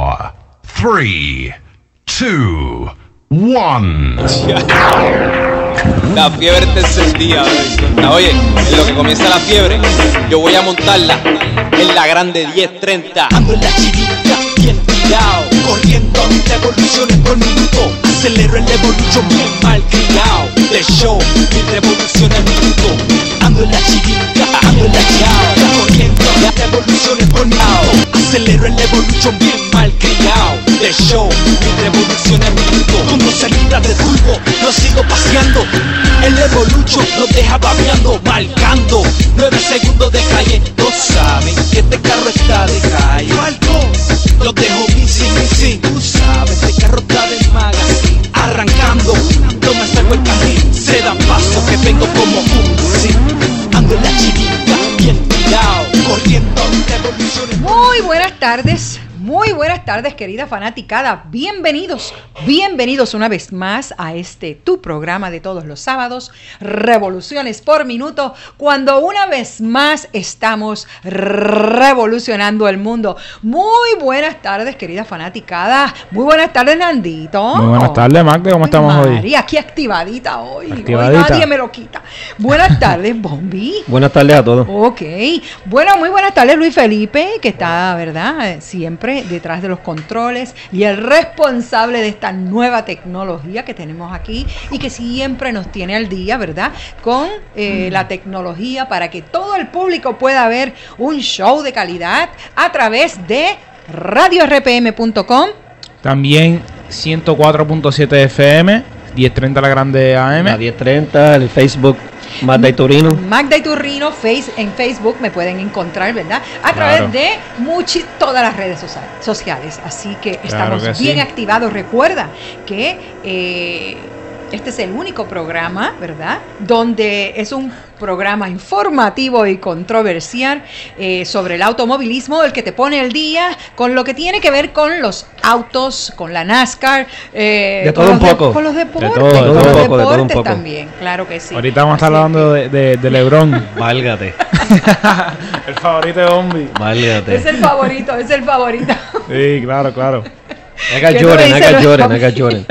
4, 3, 2, 1. La fiebre está encendida, bebé. Oye, en lo que comienza la fiebre, yo voy a montarla en la grande 1030. Ando en la chirica, bien tirado, corriendo a 1000 revoluciones por minuto. Acelero el evolution bien mal criado. De show, 1000 revoluciones al minuto. Ando en la chirica, ando en la chirica, corriendo a 1000 revoluciones por minuto. Acelero el evolution bien mal criado. De show, 1000 revoluciones al minuto. Con 12 libras de turbo, lo sigo paseando. El evolution lo deja babeando, marcando 9 segundos de calle. No saben que este carro está de calle. Falcón, lo dejo missing. Tú sabes, este carro está de magazine. Arrancando, no me salgo el carril. Se dan paso que vengo como un sí. Ando en la chirica, bien tirado, corriendo revoluciones. Muy buenas tardes, querida fanaticada. Bienvenidos una vez más a tu programa de todos los sábados, Revoluciones por Minuto, cuando una vez más estamos revolucionando el mundo. Muy buenas tardes, querida fanaticada. Muy buenas tardes, Nandito. Muy buenas tardes, Magda. ¿Cómo estamos hoy? María, aquí activadita hoy. Activadita. Hoy nadie me lo quita. Buenas tardes, Bombi. Buenas tardes a todos. Ok. Bueno, muy buenas tardes, Luis Felipe, que está, ¿verdad?, siempre detrás de los controles y el responsable de esta nueva tecnología que tenemos aquí y que siempre nos tiene al día, ¿verdad?, con la tecnología para que todo el público pueda ver un show de calidad a través de radiorpm.com. También 104.7 FM, 1030 la grande AM. La 1030, el Facebook Magda y Turino. Magda y Turino, en Facebook me pueden encontrar, ¿verdad? A través de todas las redes sociales. Así que estamos bien activados. Recuerda que este es el único programa, ¿verdad?, donde es un programa informativo y controversial sobre el automovilismo, el que te pone al día con lo que tiene que ver con los autos, con la NASCAR, de todo un poco, con los deportes, de todo un poco también, claro que sí. Ahorita vamos a estar hablando de LeBron. Válgate. El favorito de Bombi. Válgate. Es el favorito. Sí, claro. Haga Jordan.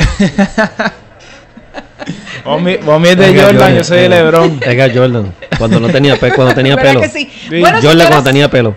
Bombi es de Jordan, yo soy de LeBron. Haga Jordan. Cuando tenía pelo. Que sí? Sí. Bueno, Jordan cuando tenía pelo.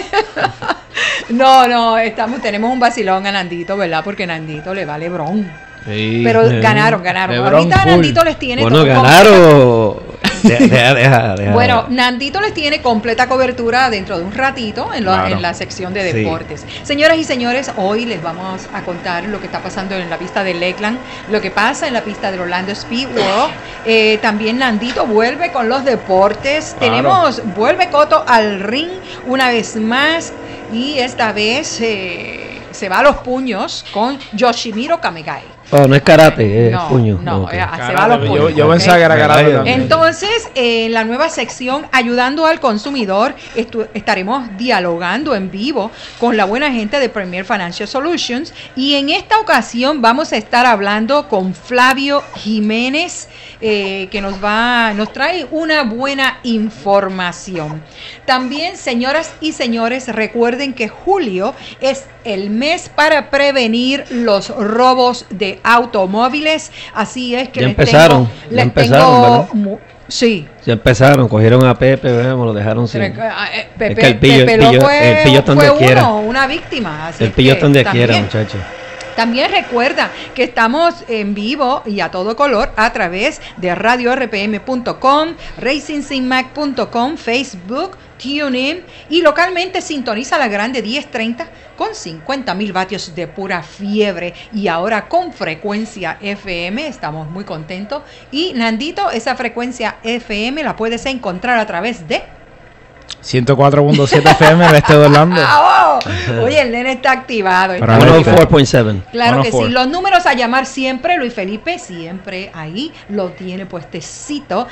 No, tenemos un vacilón a Nandito, ¿verdad? Porque Nandito le va a LeBron. Sí. Pero ganaron. LeBron Ahorita full. Nandito les tiene Bueno, ganaron. Deja. Bueno, Nandito les tiene completa cobertura dentro de un ratito en la sección de deportes. Sí. Señoras y señores, hoy les vamos a contar lo que está pasando en la pista de Lakeland, lo que pasa en la pista del Orlando Speedway. También Nandito vuelve con los deportes. Claro. Vuelve Cotto al ring una vez más y esta vez se va a los puños con Yoshimiro Kamegai. Oh, no es karate, es puño. No, okay. Se va a los puños. Yo pensaba que era karate también. Entonces, en la nueva sección Ayudando al Consumidor, estaremos dialogando en vivo con la buena gente de Premier Financial Solutions y en esta ocasión vamos a estar hablando con Flavio Jiménez, que nos trae una buena información. También, señoras y señores, recuerden que julio es el mes para prevenir los robos de automóviles, así es que ya les empezaron, tengo sí. Ya empezaron, cogieron a Pepe, me lo dejaron sin. Pepe, es que el pillo está donde quiera. Una víctima. Así el pillo está donde quiera, muchachos. También recuerda que estamos en vivo y a todo color a través de radiorpm.com, racingsinmac.com, Facebook, TuneIn y localmente sintoniza la grande 1030 con 50,000 vatios de pura fiebre y ahora con frecuencia FM. Estamos muy contentos. Y Nandito, esa frecuencia FM la puedes encontrar a través de 104.7 FM en el este de Orlando. Oye, el nene está activado. 104.7. Claro que sí. Los números a llamar siempre, Luis Felipe, siempre ahí lo tiene puestecito.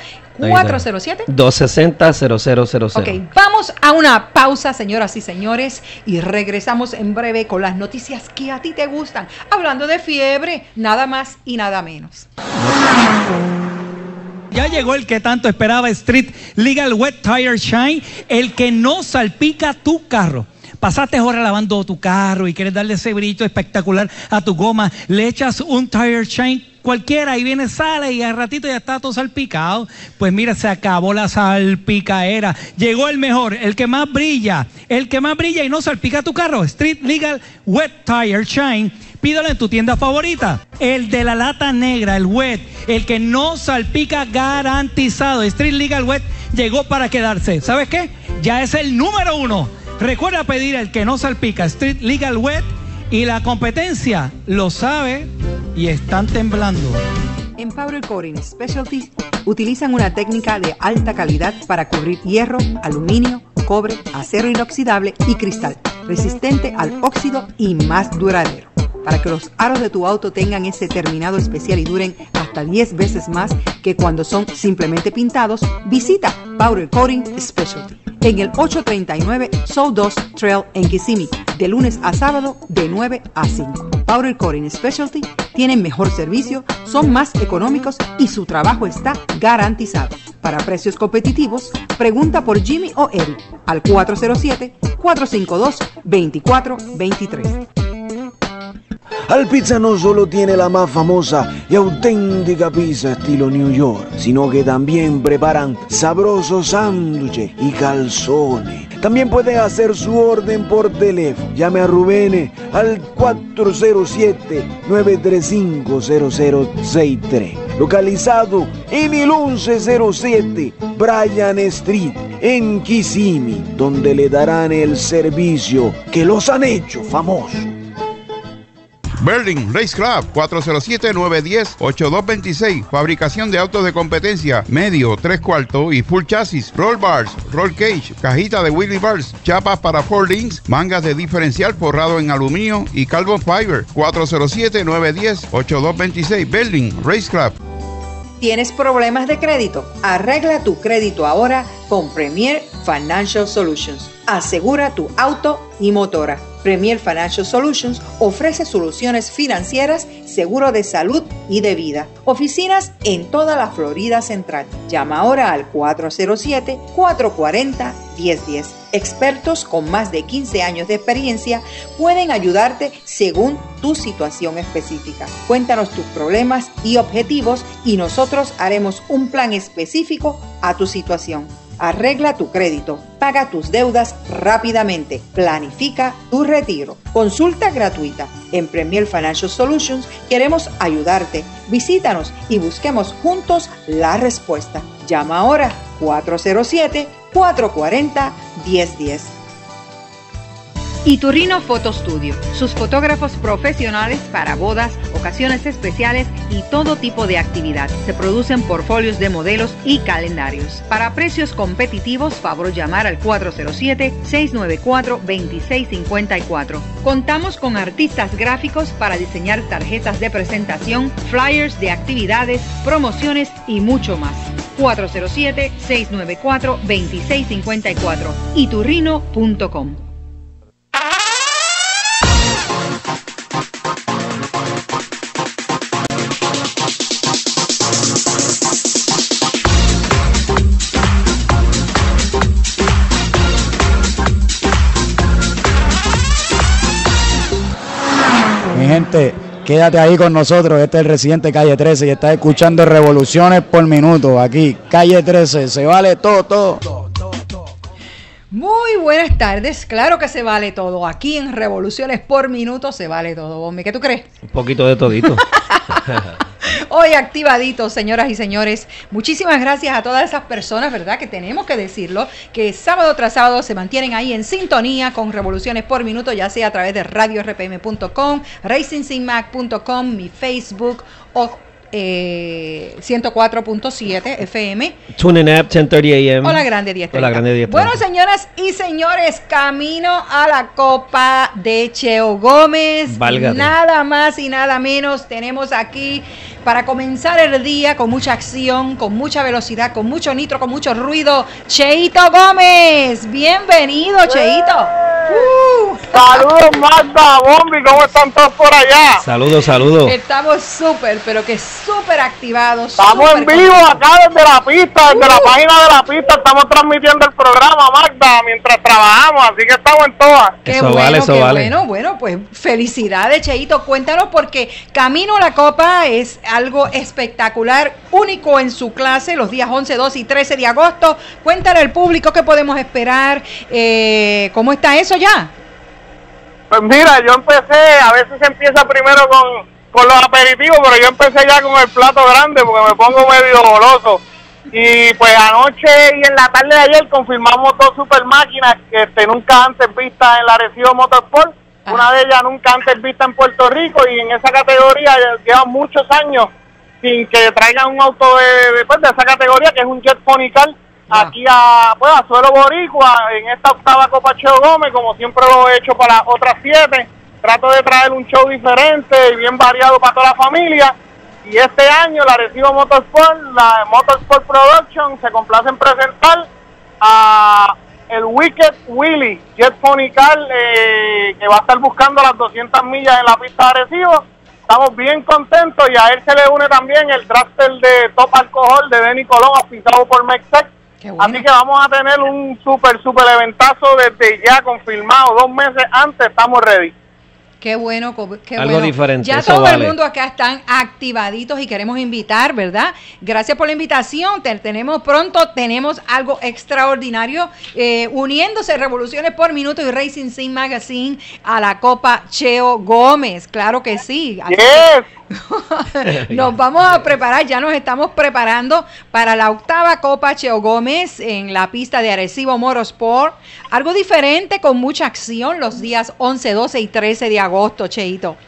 407-260-0000. Ok, vamos a una pausa, señoras y señores, y regresamos en breve con las noticias que a ti te gustan. Hablando de fiebre, nada más y nada menos. Ya llegó el que tanto esperaba, Street Legal Wet Tire Shine, el que no salpica tu carro. pasaste horas lavando tu carro y quieres darle ese brillo espectacular a tu goma, le echas un tire shine cualquiera y viene, sale y al ratito ya está todo salpicado. Pues mira, se acabó la salpicaera. Llegó el mejor, el que más brilla y no salpica tu carro. Street Legal Wet Tire Shine. Pídalo en tu tienda favorita. El de la lata negra, el wet, el que no salpica, garantizado. Street Legal Wet llegó para quedarse. ¿Sabes qué? Ya es el número 1. Recuerda pedir el que no salpica, Street Legal Wet, y la competencia lo sabe y están temblando. En Powder Coating Specialty utilizan una técnica de alta calidad para cubrir hierro, aluminio, cobre, acero inoxidable y cristal, resistente al óxido y más duradero. Para que los aros de tu auto tengan ese terminado especial y duren hasta 10 veces más que cuando son simplemente pintados, visita Powder Coating Specialty en el 839 Sawdust Trail en Kissimmee, de lunes a sábado de 9 a 5. Powder Coating Specialty tienen mejor servicio, son más económicos y su trabajo está garantizado. Para precios competitivos, pregunta por Jimmy o Eric al 407-452-2423. Al Pizza no solo tiene la más famosa y auténtica pizza estilo New York, sino que también preparan sabrosos sándwiches y calzones. También puede hacer su orden por teléfono. Llame a Rubén al 407-935-0063. Localizado en el 1107 Bryan Street, en Kissimmee, donde le darán el servicio que los han hecho famosos. Berlin Race Club, 407-910-8226. Fabricación de autos de competencia, medio, 3/4 y full chasis, roll bars, roll cage, cajita de wheelie bars, chapas para 4 links, mangas de diferencial forrado en aluminio y carbon fiber. 407-910-8226. Berlin Race Club. ¿Tienes problemas de crédito? Arregla tu crédito ahora con Premier Financial Solutions. Asegura tu auto y motora. Premier Financial Solutions ofrece soluciones financieras, seguro de salud y de vida. Oficinas en toda la Florida Central. Llama ahora al 407-440-1010. Expertos con más de 15 años de experiencia pueden ayudarte según tu situación específica. Cuéntanos tus problemas y objetivos y nosotros haremos un plan específico a tu situación. Arregla tu crédito, paga tus deudas rápidamente, planifica tu retiro. Consulta gratuita. En Premier Financial Solutions queremos ayudarte. Visítanos y busquemos juntos la respuesta. Llama ahora 407-440-1010. Iturrino Photo Studio, sus fotógrafos profesionales para bodas, ocasiones especiales y todo tipo de actividad. Se producen portfolios de modelos y calendarios. Para precios competitivos, favor llamar al 407-694-2654. Contamos con artistas gráficos para diseñar tarjetas de presentación, flyers de actividades, promociones y mucho más. 407-694-2654. iturrino.com. Mi gente, quédate ahí con nosotros. Este es el Residente Calle 13 y estás escuchando Revoluciones por Minuto. Aquí, Calle 13, se vale todo. Muy buenas tardes, claro que se vale todo. Aquí en Revoluciones por Minuto se vale todo. Bombi, ¿qué tú crees? Un poquito de todito. Hoy activaditos, señoras y señores. Muchísimas gracias a todas esas personas, ¿verdad? Que tenemos que decirlo, que sábado tras sábado se mantienen ahí en sintonía con Revoluciones por Minuto, ya sea a través de radiorpm.com, racingsinmac.com, mi Facebook o 104.7 FM. TuneIn App, 10:30 AM. Hola Grande 10:30. Hola Grande 10:30. Bueno, señoras y señores, camino a la Copa de Cheo Gómez. Válgate. Nada más y nada menos tenemos aquí para comenzar el día con mucha acción, con mucha velocidad, con mucho nitro, con mucho ruido, Cheito Gómez. Bienvenido, Cheito. Saludos, Magda, Bombi, ¿cómo están todos por allá? Saludos. Estamos súper, pero que súper activados. Estamos en vivo acá desde la pista, desde la página de la pista. Estamos transmitiendo el programa, Magda, mientras trabajamos, así que estamos en todas. Qué Eso bueno, vale, eso qué vale. bueno, pues felicidades, Cheito. Cuéntanos, porque Camino a la Copa es algo espectacular, único en su clase, los días 11, 12 y 13 de agosto. Cuéntale al público qué podemos esperar, cómo está eso ya. Pues mira, yo empecé, a veces se empieza primero con los aperitivos, pero yo empecé ya con el plato grande porque me pongo medio goloso. Y pues anoche y en la tarde de ayer confirmamos dos super máquinas que nunca antes vistas en la Arecibo Motorsport. Una de ellas nunca antes vista en Puerto Rico, y en esa categoría llevan muchos años sin que traigan un auto de esa categoría, que es un Jet Pony-Car. Aquí a suelo boricua, en esta octava Copa Cheo Gómez, como siempre lo he hecho para las otras 7. Trato de traer un show diferente y bien variado para toda la familia. Y este año la Arecibo Motorsport, la Motorsport Production, se complace en presentar a el Wicked Willy Jet Pony Car, que va a estar buscando las 200 millas en la pista de Arecibo. Estamos bien contentos, y a él se le une también el dragster de Top Alcohol de Denny Colón, auspiciado por Mextec. Bueno. Así que vamos a tener un super eventazo desde ya confirmado, 2 meses antes, estamos ready. Qué bueno, qué Algo bueno. diferente, Ya eso todo vale. el mundo acá están activaditos y queremos invitar, ¿verdad? Gracias por la invitación. Tenemos algo extraordinario, uniéndose Revoluciones por Minuto y Racing Sim Magazine a la Copa Cheo Gómez. Claro que sí. Nos vamos a preparar, ya nos estamos preparando para la octava Copa Cheo Gómez en la pista de Arecibo Motorsport. Algo diferente, con mucha acción, los días 11, 12 y 13 de agosto, Cheito.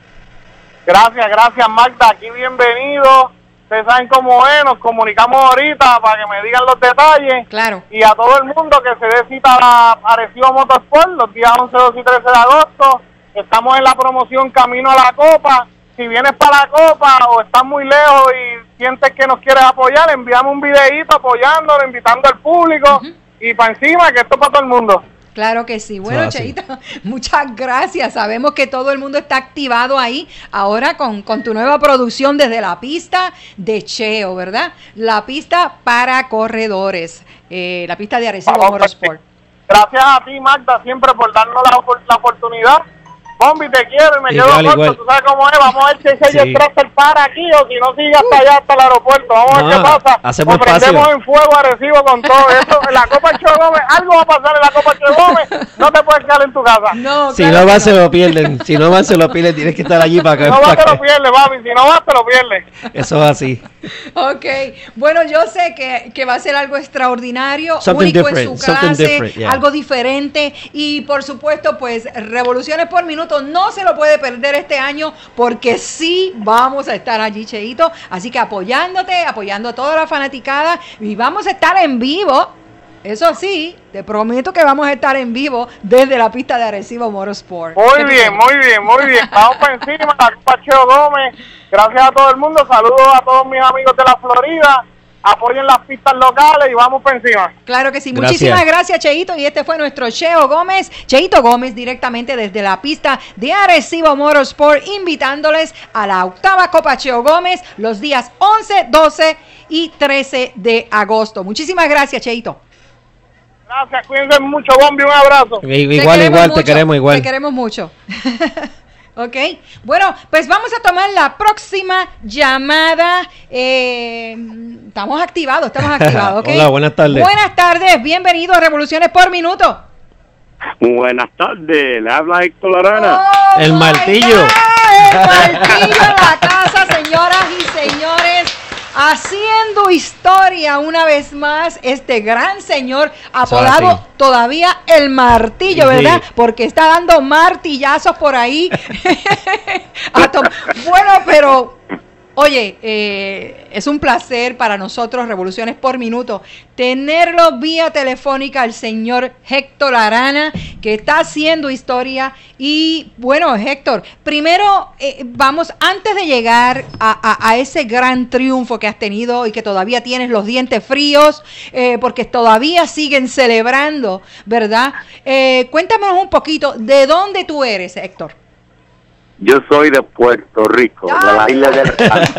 Gracias, Magda. Aquí bienvenido. Ustedes saben cómo es, nos comunicamos ahorita para que me digan los detalles. Claro. Y a todo el mundo que se dé cita a la Arecibo Motorsport los días 11, 12 y 13 de agosto. Estamos en la promoción Camino a la Copa. Si vienes para la Copa o estás muy lejos y sientes que nos quieres apoyar, enviamos un videíto apoyándolo, invitando al público y para encima, que esto es para todo el mundo. Claro que sí. Bueno, Cheito, muchas gracias. Sabemos que todo el mundo está activado ahí ahora con tu nueva producción desde la pista de Cheo, ¿verdad? La pista para corredores, la pista de Arecibo Motorsport. Gracias a ti, Magda, siempre por darnos la oportunidad. Bombi, te quiero y me quedo corto, tú sabes cómo es. Vamos a ver si ese Tractor para aquí o si no sigue hasta allá, hasta el aeropuerto. Vamos a ver qué pasa. Hacemos prendemos en fuego Arecibo con todo esto. En la Copa Cheo Gómez, algo va a pasar en la Copa Cheo Gómez. No te puedes quedar en tu casa. No, si no vas, se lo pierden. Si no vas, se lo pierden. Tienes que estar allí para que. Si no vas, te lo pierdes, papi. Si no vas, te lo pierdes. Eso es así. Ok. Bueno, yo sé que va a ser algo extraordinario, único en su clase, algo diferente. Y por supuesto, pues, Revoluciones por Minuto no se lo puede perder este año, porque sí vamos a estar allí, Cheito. Así que apoyando a toda la fanaticada, y vamos a estar en vivo. Eso sí, te prometo que vamos a estar en vivo desde la pista de Arecibo Motorsport. Muy bien. Vamos para encima, la Copa Cheo Gómez. Gracias a todo el mundo. Saludos a todos mis amigos de la Florida. Apoyen las pistas locales y vamos por encima. Claro que sí. Muchísimas gracias, Cheito. Y este fue nuestro Cheito Gómez, directamente desde la pista de Arecibo Motorsport, invitándoles a la octava Copa Cheo Gómez los días 11, 12 y 13 de agosto. Muchísimas gracias, Cheito. Gracias, cuídense mucho, Bombi, un abrazo. Igual, te queremos igual. Te queremos mucho. Ok, bueno, pues vamos a tomar la próxima llamada. Estamos activados, ¿ok? Hola, buenas tardes. Buenas tardes, bienvenido a Revoluciones por Minuto. Buenas tardes, le habla Héctor Arana. El martillo. El martillo en la casa, señoras y señores. Haciendo historia una vez más, este gran señor apodado todavía el martillo, ¿verdad? Sí. Porque está dando martillazos por ahí. Bueno, pero Oye, es un placer para nosotros, Revoluciones por Minuto, tenerlo vía telefónica al señor Héctor Arana, que está haciendo historia. Y bueno, Héctor, primero vamos, antes de llegar a ese gran triunfo que has tenido y que todavía tienes los dientes fríos, porque todavía siguen celebrando, ¿verdad? Cuéntanos un poquito, ¿de dónde tú eres, Héctor? Yo soy de Puerto Rico, de la isla del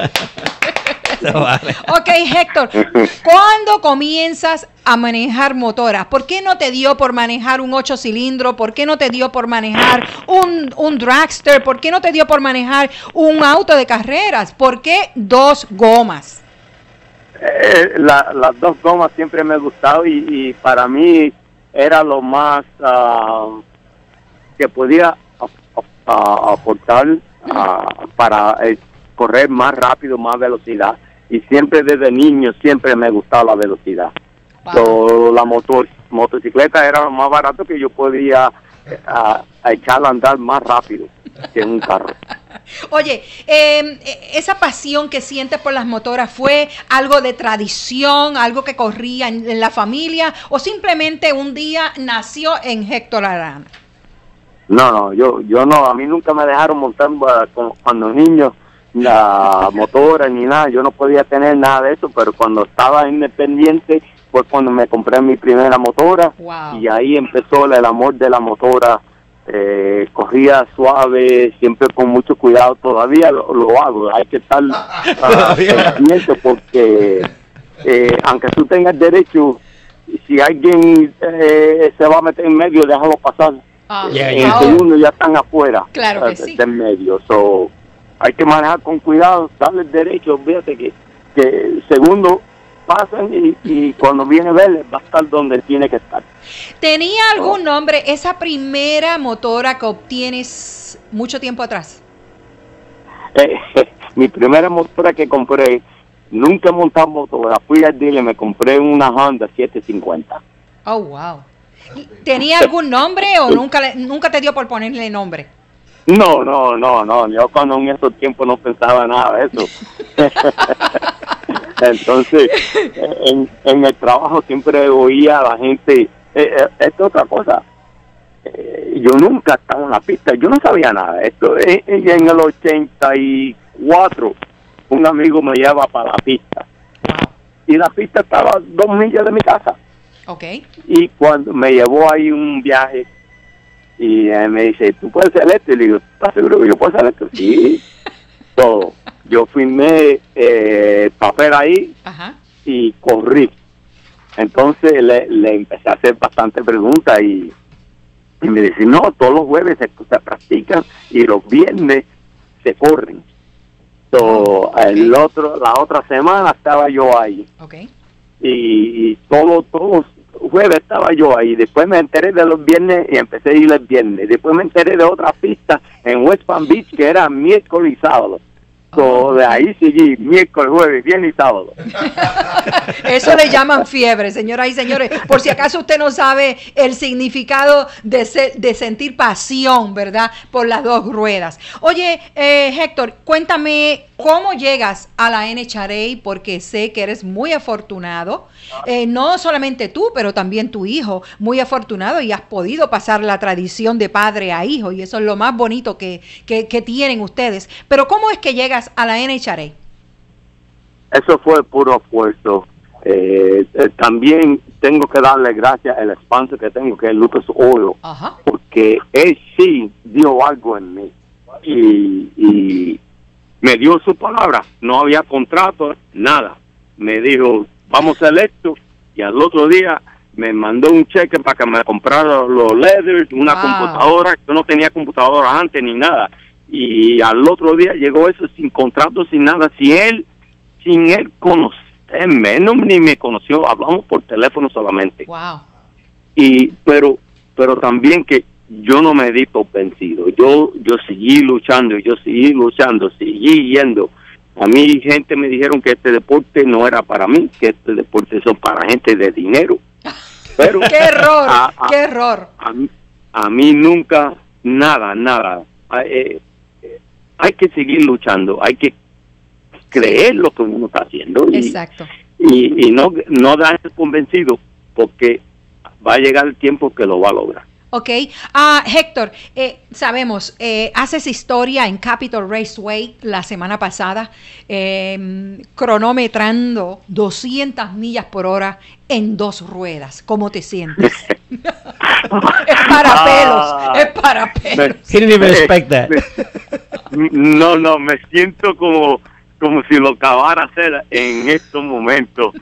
Ok, Héctor, ¿cuándo comienzas a manejar motoras? ¿Por qué no te dio por manejar un 8 cilindros? ¿Por qué no te dio por manejar un dragster? ¿Por qué no te dio por manejar un auto de carreras? ¿Por qué 2 gomas? Las 2 gomas siempre me han gustado y para mí era lo más que podía aportar para correr más rápido, más velocidad. Y siempre desde niño, siempre me gustaba la velocidad. Wow. La motocicleta era lo más barato que yo podía echarla a andar más rápido que un carro. Oye, esa pasión que sientes por las motoras, ¿fue algo de tradición, algo que corría en la familia, o simplemente un día nació en Héctor Arana? No, yo no, a mí nunca me dejaron montar cuando niño la motora ni nada, yo no podía tener nada de eso, pero cuando estaba independiente fue cuando me compré mi primera motora. Wow. Y ahí empezó el amor de la motora. Corría suave, siempre con mucho cuidado, todavía lo hago, hay que estar pendiente porque aunque tú tengas derecho, si alguien se va a meter en medio, déjalo pasar. En segundo ya están afuera, claro que sí, del medio. So, hay que manejar con cuidado, darle el derecho. Fíjate que segundo pasan y cuando viene a ver va a estar donde tiene que estar. ¿Tenía algún nombre esa primera motora que obtienes mucho tiempo atrás? Mi primera motora que compré, nunca he montado motora, fui al dealer, me compré una Honda 750. Oh, wow. ¿Tenía algún nombre o nunca te dio por ponerle nombre? No, yo cuando en esos tiempos no pensaba nada de eso. Entonces, en el trabajo siempre oía a la gente, esto es otra cosa, yo nunca estaba en la pista, yo no sabía nada de esto. En el 84, un amigo me lleva para la pista, y la pista estaba a 2 millas de mi casa. Okay. Y cuando me llevó ahí un viaje y me dice, ¿tú puedes hacer esto? Y le digo, ¿estás seguro que yo puedo hacer esto? Sí. Todo. Yo firmé papel ahí. Ajá. Y corrí. Entonces le empecé a hacer bastantes preguntas y me dice, no, todos los jueves se practican y los viernes se corren. So, okay. La otra semana estaba yo ahí. Okay. Y todos jueves estaba yo ahí. Después me enteré de los viernes y empecé a ir el viernes. Después me enteré de otra pista en West Palm Beach que era miércoles y sábado. So, de ahí seguí miércoles, jueves, viernes y sábado. Eso le llaman fiebre, señoras y señores. Por si acaso usted no sabe el significado de sentir pasión, ¿verdad? Por las 2 ruedas. Oye, Héctor, cuéntame cómo llegas a la NHRA, porque sé que eres muy afortunado. No solamente tú, pero también tu hijo, muy afortunado, y has podido pasar la tradición de padre a hijo, y eso es lo más bonito que tienen ustedes. Pero ¿cómo es que llegas a la NHRA? Eso fue puro esfuerzo. También tengo que darle gracias al sponsor que tengo, que es Lucas Oil. Ajá. Porque él sí dio algo en mí y me dio su palabra. No había contrato, nada. Me dijo, vamos a hacer esto, y al otro día me mandó un cheque para que me comprara los leathers, una computadora. Yo no tenía computadora antes ni nada. Y al otro día llegó eso sin contrato, sin nada, sin él conocerme, ni me conoció, hablamos por teléfono solamente. Wow. Pero también que yo no me di por vencido, yo seguí luchando, seguí yendo. A mí gente me dijeron que este deporte no era para mí, que este deporte son para gente de dinero. Pero ¡qué error! ¡Qué error! A mí nunca, nada. Hay que seguir luchando, hay que creer lo que uno está haciendo. Exacto. Y no darse convencido, porque va a llegar el tiempo que lo va a lograr. Ok. Héctor, sabemos, haces historia en Capitol Raceway la semana pasada, cronometrando 200 millas por hora en 2 ruedas. ¿Cómo te sientes? Es para pelos, es para pelos. He didn't even expect that. No, me siento como si lo acabara de hacer en estos momentos.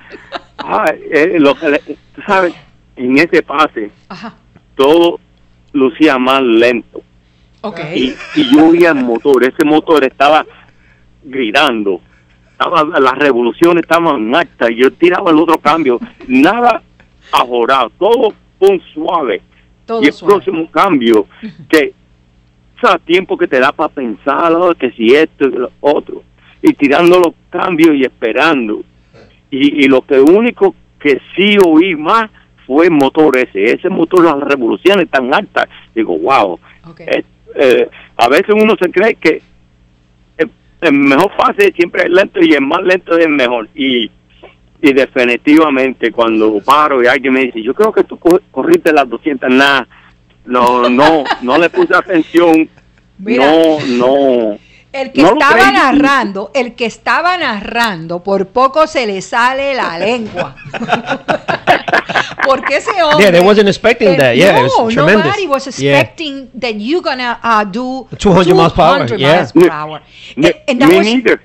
Tú sabes, en ese pase, ajá, todo lucía más lento. Okay. Y yo oía el motor, ese motor estaba gritando, las revoluciones estaban altas, yo tiraba el otro cambio, nada ajorado, todo con suave. Todo y el suave. próximo cambio, que tiempo que te da para pensar, que si esto y lo otro, y tirando los cambios y esperando. Y lo que único que sí oí más fue el motor ese motor, las revoluciones tan altas. Digo, wow. Okay. A veces uno se cree que el mejor fase siempre es lento y el más lento es el mejor. Y definitivamente cuando paro y alguien me dice, yo creo que tú corriste las 200, nada. No le puse atención. Mira, no. El que estaba narrando, por poco se le sale la lengua. Porque ese hombre... Yeah, they wasn't expecting that. Yeah, it was tremendous. Nobody was expecting that you're gonna do 200 miles per hour. Miles per hour. And that me was, neither.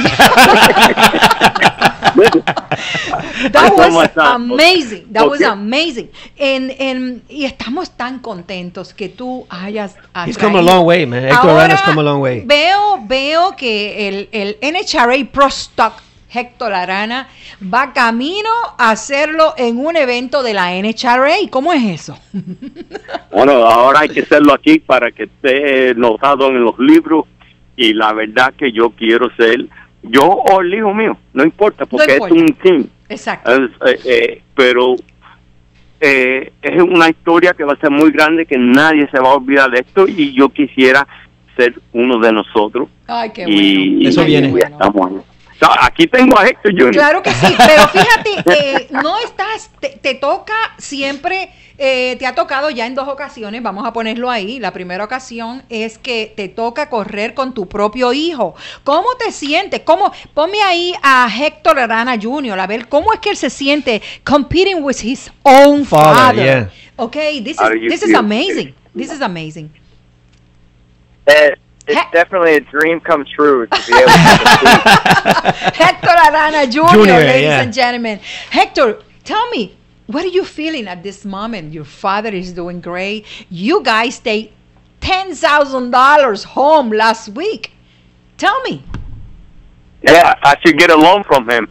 That was amazing. That was amazing. Y estamos tan contentos que tú hayas He's come a long way, man. Héctor Arana's come a long way. Veo que el NHRA Pro Stock Héctor Arana va camino a hacerlo en un evento de la NHRA. ¿Cómo es eso? Bueno, ahora hay que hacerlo aquí para que esté notado en los libros, y la verdad que yo quiero ser, yo o el hijo mío, no importa, porque no importa. Es un team. Exacto. Pero es una historia que va a ser muy grande, que nadie se va a olvidar de esto, y yo quisiera ser uno de nosotros. Ay, qué bueno. Eso viene. Estamos ahí. Aquí tengo a Héctor Jr. Claro que sí, pero fíjate, no estás, te toca siempre, te ha tocado ya en 2 ocasiones, vamos a ponerlo ahí. La primera ocasión es que te toca correr con tu propio hijo. ¿Cómo te sientes? Ponme ahí a Héctor Arana Jr., a ver cómo es que él se siente competing with his own father. Yeah. Okay, this is amazing. This is amazing. It's definitely a dream come true to be able to Héctor Arana Jr., ladies and gentlemen. Héctor, tell me, what are you feeling at this moment? Your father is doing great. You guys take $10,000 home last week. Tell me. Yeah, I should get a loan from him.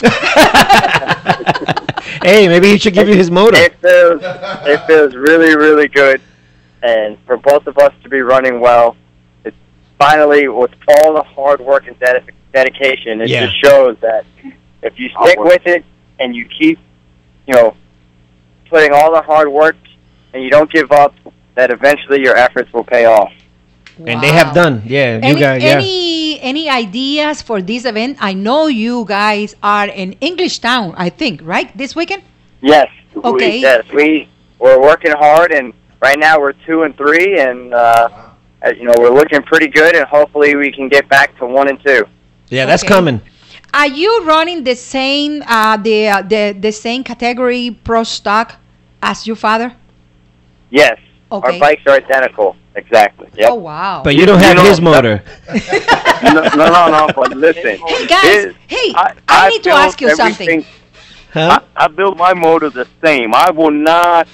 Hey, maybe he should give you his motor. It feels really, really good. And for both of us to be running well, finally, with all the hard work and dedication, it just shows that if you stick with it and you keep, putting all the hard work and you don't give up, that eventually your efforts will pay off. Wow. And they have done. Yeah, you guys. Any ideas for this event? I know you guys are in English Town, I think, right? This weekend? Yes. Okay. Yes, we're working hard, and right now we're 2 and 3, and we're looking pretty good, and hopefully we can get back to 1 and 2. Yeah, that's coming. Are you running the same the same category Pro Stock as your father? Yes. Okay. Our bikes are identical. Exactly. Yep. Oh, wow. But you don't have his motor. No, but listen. Hey, guys, I need to ask you something. Huh? I built my motor the same. I will not...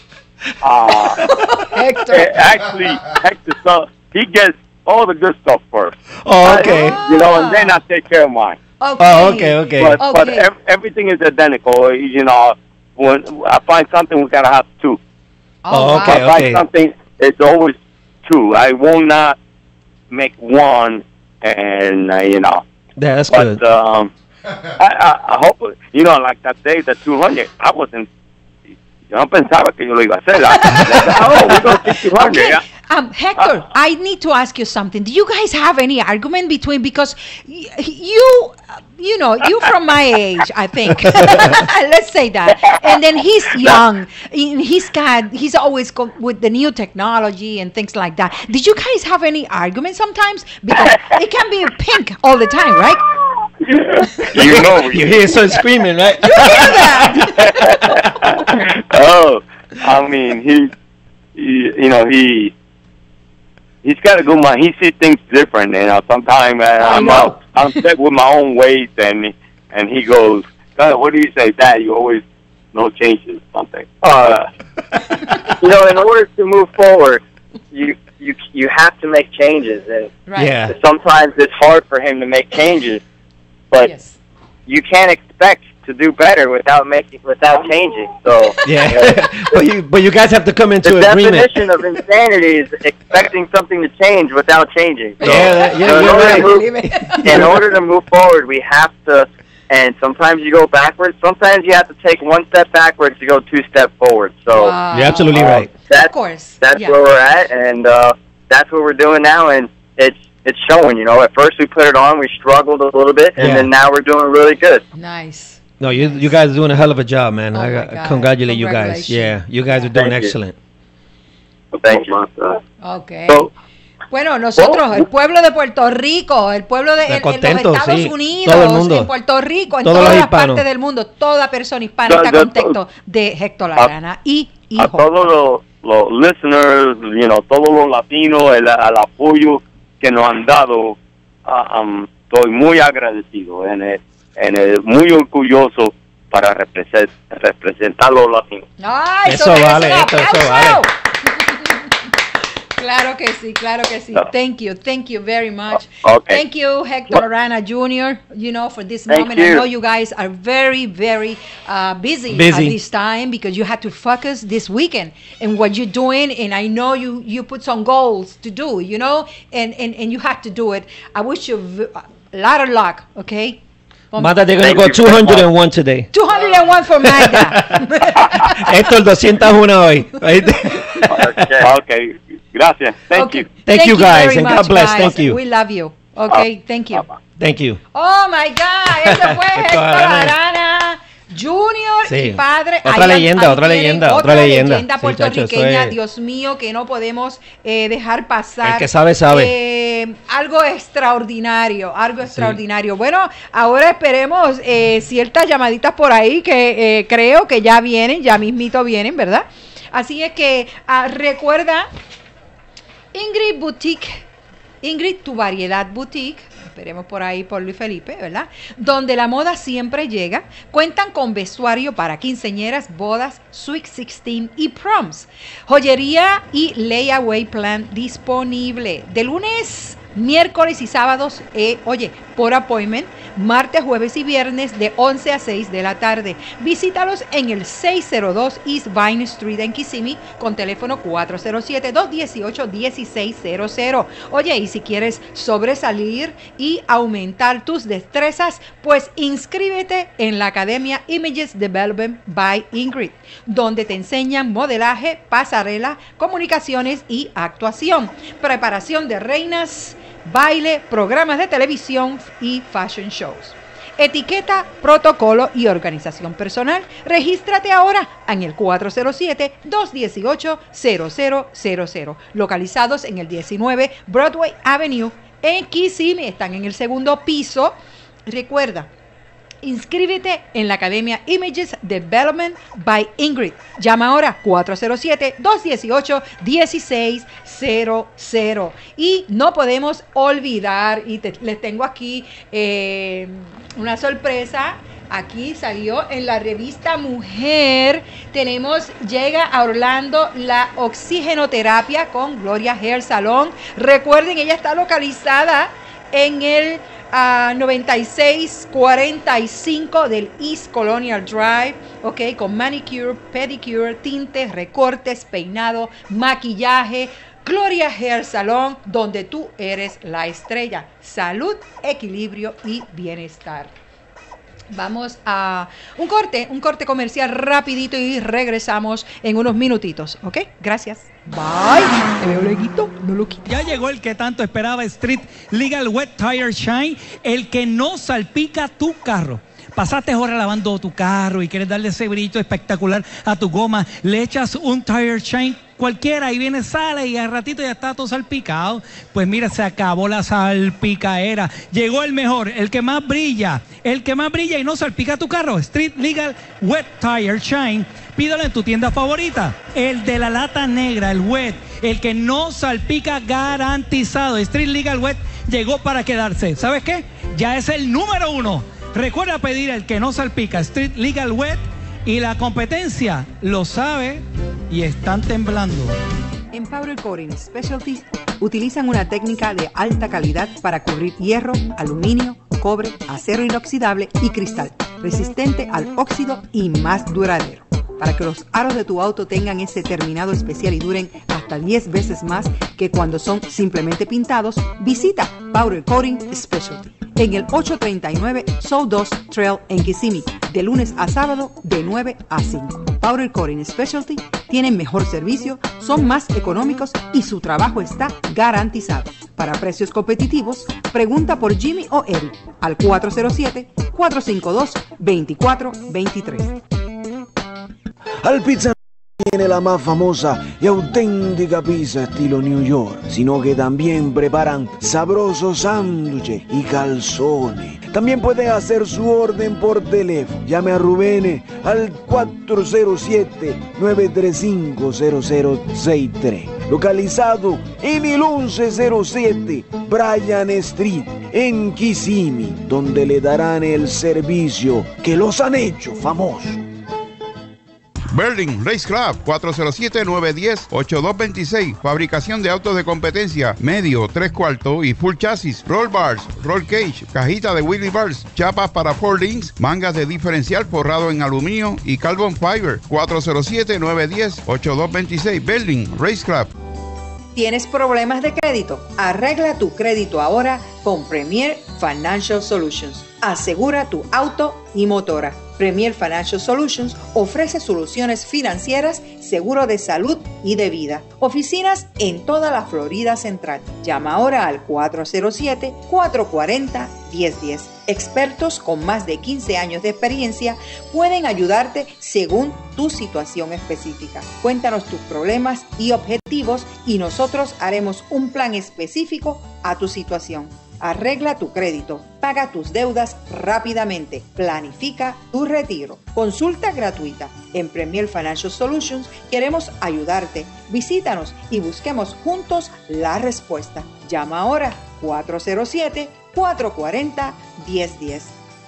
Hector. Actually, Hector, he gets all the good stuff first. Oh, okay. And then I take care of mine. Okay. Oh, okay. But everything is identical. When I find something, we gotta have 2. Oh, okay. If I find something, it's always 2. I will not make 1, and Yeah, that's but, good. I hope, like that day, the 200, yo no pensaba que yo lo iba a hacer. We're going to 200. Okay. Hector, I need to ask you something. Do you guys have any argument between, because you know, you from my age, I think. Let's say that. And then he's young. He's always with the new technology and things like that. Did you guys have any argument sometimes? Because it can be pink all the time, right? You know, you hear son screaming, right? You hear that? Oh, I mean, he's got a good mind. He sees things different, and sometimes I'm set with my own ways, and he goes, "What do you say, Dad? You always no changes, something." You know, in order to move forward, you have to make changes, and sometimes it's hard for him to make changes, but you can't expect to do better without changing. So but you guys have to come into the agreement. The definition of insanity is expecting something to change without changing. So, in order to move forward, we have to. And sometimes you go backwards. Sometimes you have to take one step backwards to go 2 steps forward. So you're absolutely right. Of course, that's where we're at, and that's what we're doing now. And it's showing. You know, at first we put it on, we struggled a little bit, and then now we're doing really good. Nice. No, you guys are doing a hell of a job, man. I congratulate you guys. Yeah, you guys are doing excellent. Thank you. Okay. Bueno, nosotros, el pueblo de Puerto Rico, el pueblo de los Estados Unidos, en Puerto Rico, en todas las partes del mundo, toda persona hispana está contento de Héctor Arana y hijo. A todos los listeners, you know, todos los latinos, el apoyo que nos han dado, estoy muy agradecido, muy orgulloso para representar a los latinos. Ay, eso vale. Claro que sí. Thank you very much. Okay. Thank you, Hector Arana Jr., you know, for this moment. I know you guys are very, very busy at this time because you had to focus this weekend in what you're doing, and I know you put some goals to do, you know, and you have to do it. I wish you a lot of luck, okay? Magda, they're going to go 201 today. 201 for Magda. Héctor, 201 hoy. Okay. Gracias. Thank you. Thank you guys, and much, God bless. Guys. Thank you. We love you. Okay, thank you. Thank you. Oh my God, ese fue Héctor Arana Junior y padre. Otra leyenda puertorriqueña, Dios mío, que no podemos dejar pasar. El que sabe. Algo extraordinario. Bueno, ahora esperemos ciertas llamaditas por ahí que creo que ya mismito vienen, ¿verdad? Así es que recuerda Ingrid, tu variedad boutique, esperemos por ahí por Luis Felipe, ¿verdad? Donde la moda siempre llega. Cuentan con vestuario para quinceañeras, bodas, Sweet 16 y proms. Joyería y layaway plan disponible. De lunes, miércoles y sábados, por appointment, martes, jueves y viernes de 11 a 6 de la tarde. Visítalos en el 602 East Vine Street en Kissimmee con teléfono 407-218-1600. Oye, y si quieres sobresalir y aumentar tus destrezas, pues inscríbete en la Academia Images Development by Ingrid, donde te enseñan modelaje, pasarela, comunicaciones y actuación, preparación de reinas, baile, programas de televisión y fashion shows. Etiqueta, protocolo y organización personal. Regístrate ahora en el 407-218-0000. Localizados en el 19 Broadway Avenue en Kissimmee. Están en el segundo piso. Recuerda, inscríbete en la Academia Images Development by Ingrid. Llama ahora 407-218-1600. Y no podemos olvidar, y les tengo aquí una sorpresa. Aquí salió en la revista Mujer. Llega a Orlando la oxigenoterapia con Gloria Hair Salon. Recuerden, ella está localizada en el 9645 del East Colonial Drive, ok, con manicure, pedicure, tintes, recortes, peinado, maquillaje. Gloria Hair Salon, donde tú eres la estrella. Salud, equilibrio y bienestar. Vamos a un corte comercial rapidito y regresamos en unos minutitos, ¿ok? Gracias. Bye. Te veo luego, no lo quites. Ya llegó el que tanto esperaba, Street Legal Wet Tire Shine, el que no salpica tu carro. Pasaste horas lavando tu carro y quieres darle ese brillo espectacular a tu goma, le echas un Tire Shine cualquiera y viene, sale y al ratito ya está todo salpicado. Pues mira, se acabó la salpicaera. Llegó el mejor, el que más brilla y no salpica tu carro. Street Legal Wet Tire Shine. Pídalo en tu tienda favorita. El de la lata negra, el wet, el que no salpica, garantizado. Street Legal Wet llegó para quedarse. ¿Sabes qué? Ya es el número 1. Recuerda pedir el que no salpica, Street Legal Wet, y la competencia lo sabe y están temblando. En Powder Coating Specialty utilizan una técnica de alta calidad para cubrir hierro, aluminio, cobre, acero inoxidable y cristal, resistente al óxido y más duradero. Para que los aros de tu auto tengan ese terminado especial y duren hasta 10 veces más que cuando son simplemente pintados, visita Powder Coating Specialty en el 839 Sawdust Trail en Kissimmee, de lunes a sábado de 9 a 5. Powder Coating Specialty tienen mejor servicio, son más económicos y su trabajo está garantizado. Para precios competitivos, pregunta por Jimmy o Eric al 407-452-2423. Al Pizza tiene la más famosa y auténtica pizza estilo New York, sino que también preparan sabrosos sándwiches y calzones. También puede hacer su orden por teléfono. Llame a Rubén al 407-935-0063. Localizado en el 1107 Bryan Street, en Kissimmee, donde le darán el servicio que los han hecho famosos. Berlin Race Club, 407-910-8226. Fabricación de autos de competencia, medio, 3/4 y full chasis, roll bars, roll cage, cajita de wheelie bars, chapas para 4Links, mangas de diferencial forrado en aluminio y carbon fiber. 407-910-8226. Berlin Race Club. ¿Tienes problemas de crédito? Arregla tu crédito ahora con Premier Financial Solutions. Asegura tu auto y motora. Premier Financial Solutions ofrece soluciones financieras, seguro de salud y de vida. Oficinas en toda la Florida Central. Llama ahora al 407-440-1010. Expertos con más de 15 años de experiencia pueden ayudarte según tu situación específica. Cuéntanos tus problemas y objetivos y nosotros haremos un plan específico a tu situación. Arregla tu crédito, paga tus deudas rápidamente, planifica tu retiro. Consulta gratuita. En Premier Financial Solutions queremos ayudarte. Visítanos y busquemos juntos la respuesta. Llama ahora 407-440-1010.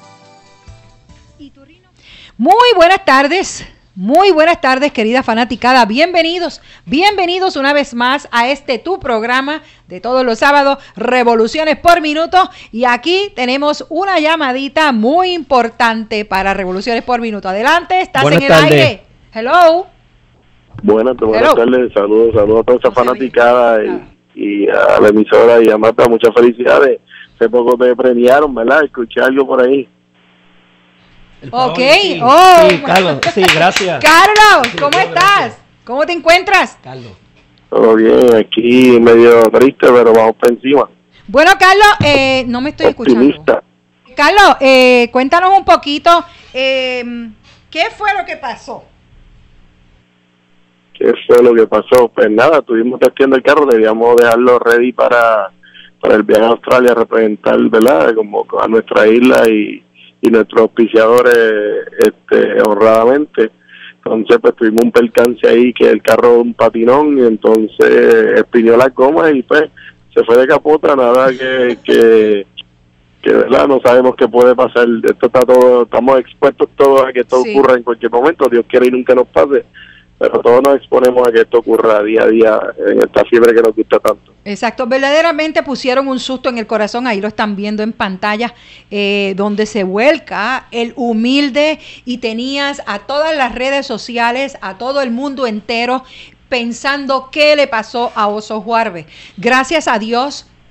Muy buenas tardes, querida fanaticada. Bienvenidos una vez más a tu programa de todos los sábados, Revoluciones por Minuto. Y aquí tenemos una llamadita muy importante para Revoluciones por Minuto. Adelante, estás en el aire. Hello. Buenas tardes, saludos a toda esa fanaticada y a la emisora y a Marta, muchas felicidades. Hace poco te premiaron, ¿verdad? Escuché algo por ahí. Ok, sí, Carlos, sí, gracias. Carlos, ¿cómo estás? ¿Cómo te encuentras? Carlos. Todo bien, aquí medio triste, pero vamos por encima. Bueno, Carlos, no me estoy escuchando. Carlos, cuéntanos un poquito, ¿qué fue lo que pasó? ¿Qué fue lo que pasó? Pues nada, estuvimos testeando el carro, debíamos dejarlo ready para el viaje a Australia, representar, ¿verdad? Como a nuestra isla y nuestros auspiciadores honradamente. Entonces pues tuvimos un percance ahí que el carro un patinón y entonces exprimió las gomas y pues se fue de capota. Nada que verdad no sabemos qué puede pasar. Esto está todo, estamos expuestos todos a que esto ocurra en cualquier momento. Dios quiere y nunca nos pase, pero todos nos exponemos a que esto ocurra día a día en esta fiebre que nos gusta tanto. Exacto, verdaderamente pusieron un susto en el corazón, ahí lo están viendo en pantalla, donde se vuelca el humilde y tenías a todas las redes sociales, a todo el mundo entero pensando qué le pasó a Oso Juarbe. Gracias a Dios,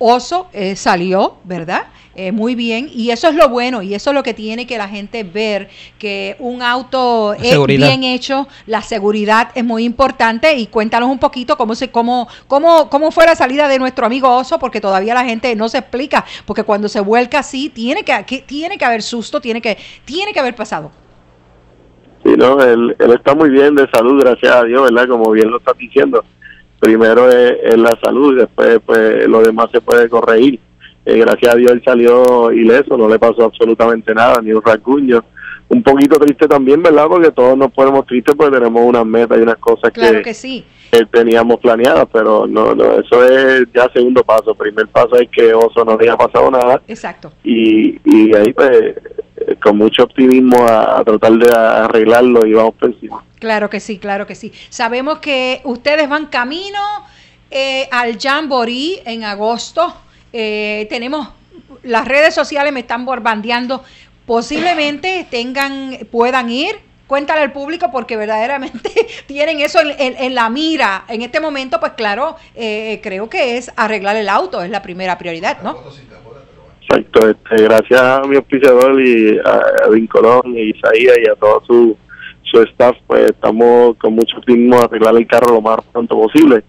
Oso salió, ¿verdad? Muy bien, y eso es lo bueno, y eso es lo que tiene que la gente ver, que un auto bien hecho, la seguridad es muy importante. Y cuéntanos un poquito cómo fue la salida de nuestro amigo Oso, porque todavía la gente no se explica, porque cuando se vuelca así, tiene que haber susto, tiene que haber pasado. Sí, no, él está muy bien de salud, gracias a Dios, ¿verdad? Como bien lo estás diciendo, primero es la salud, y después pues lo demás se puede corregir. Gracias a Dios él salió ileso, no le pasó absolutamente nada, ni un rasguño. Un poquito triste también, ¿verdad? Porque todos nos ponemos tristes porque tenemos unas metas y unas cosas que sí, teníamos planeadas, pero no, eso es ya segundo paso. Primer paso es que Oso no le haya pasado nada. Exacto. Y ahí pues con mucho optimismo a tratar de arreglarlo y vamos por encima. Claro que sí, claro que sí. Sabemos que ustedes van camino al Jamboree en agosto. Tenemos las redes sociales, me están bombardeando, posiblemente puedan ir. Cuéntale al público, porque verdaderamente tienen eso en la mira en este momento. Pues claro, creo que es arreglar el auto, es la primera prioridad, ¿no? Exacto, gracias a mi auspiciador y a Vincolón y Isaías y a todo su staff, pues estamos con mucho optimismo a arreglar el carro lo más pronto posible.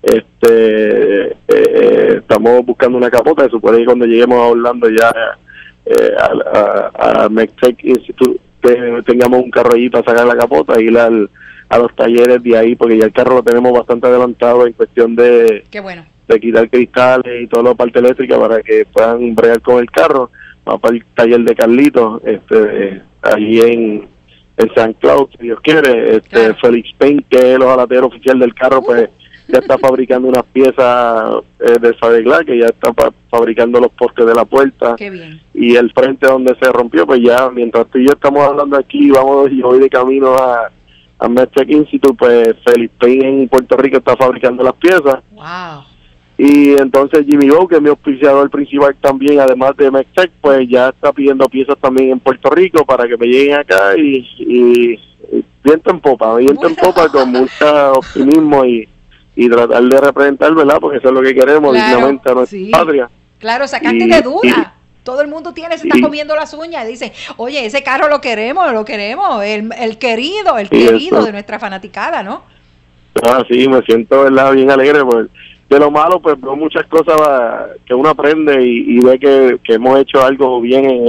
Estamos buscando una capota, se supone que cuando lleguemos a Orlando ya a McTech Institute tengamos un carro allí para sacar la capota e ir a los talleres de ahí, porque ya el carro lo tenemos bastante adelantado en cuestión de quitar cristales y toda la parte eléctrica para que puedan bregar con el carro. Vamos para el taller de Carlitos, allí en San Cloud, si Dios quiere. Félix Payne, que es el ojalatero oficial del carro, pues ya está fabricando unas piezas de Saberglass, que ya está fabricando los postes de la puerta. Qué bien. Y el frente donde se rompió, pues ya, mientras tú y yo estamos hablando aquí, yo voy de camino a MedTech Institute, pues Félix Payne en Puerto Rico está fabricando las piezas. Wow. Y entonces Jimmy Bow, que es mi auspiciador principal también, además de MedTech, pues ya está pidiendo piezas también en Puerto Rico para que me lleguen acá y viento en popa con mucho optimismo y tratar de representar, ¿verdad? Porque eso es lo que queremos, dignamente a nuestra patria. Claro, sacarte de duda. Todo el mundo se está comiendo las uñas y dice, oye, ese carro lo queremos, el querido de nuestra fanaticada, ¿no? Sí, me siento, ¿verdad?, bien alegre, pues. De lo malo, pues veo muchas cosas que uno aprende y ve que hemos hecho algo bien en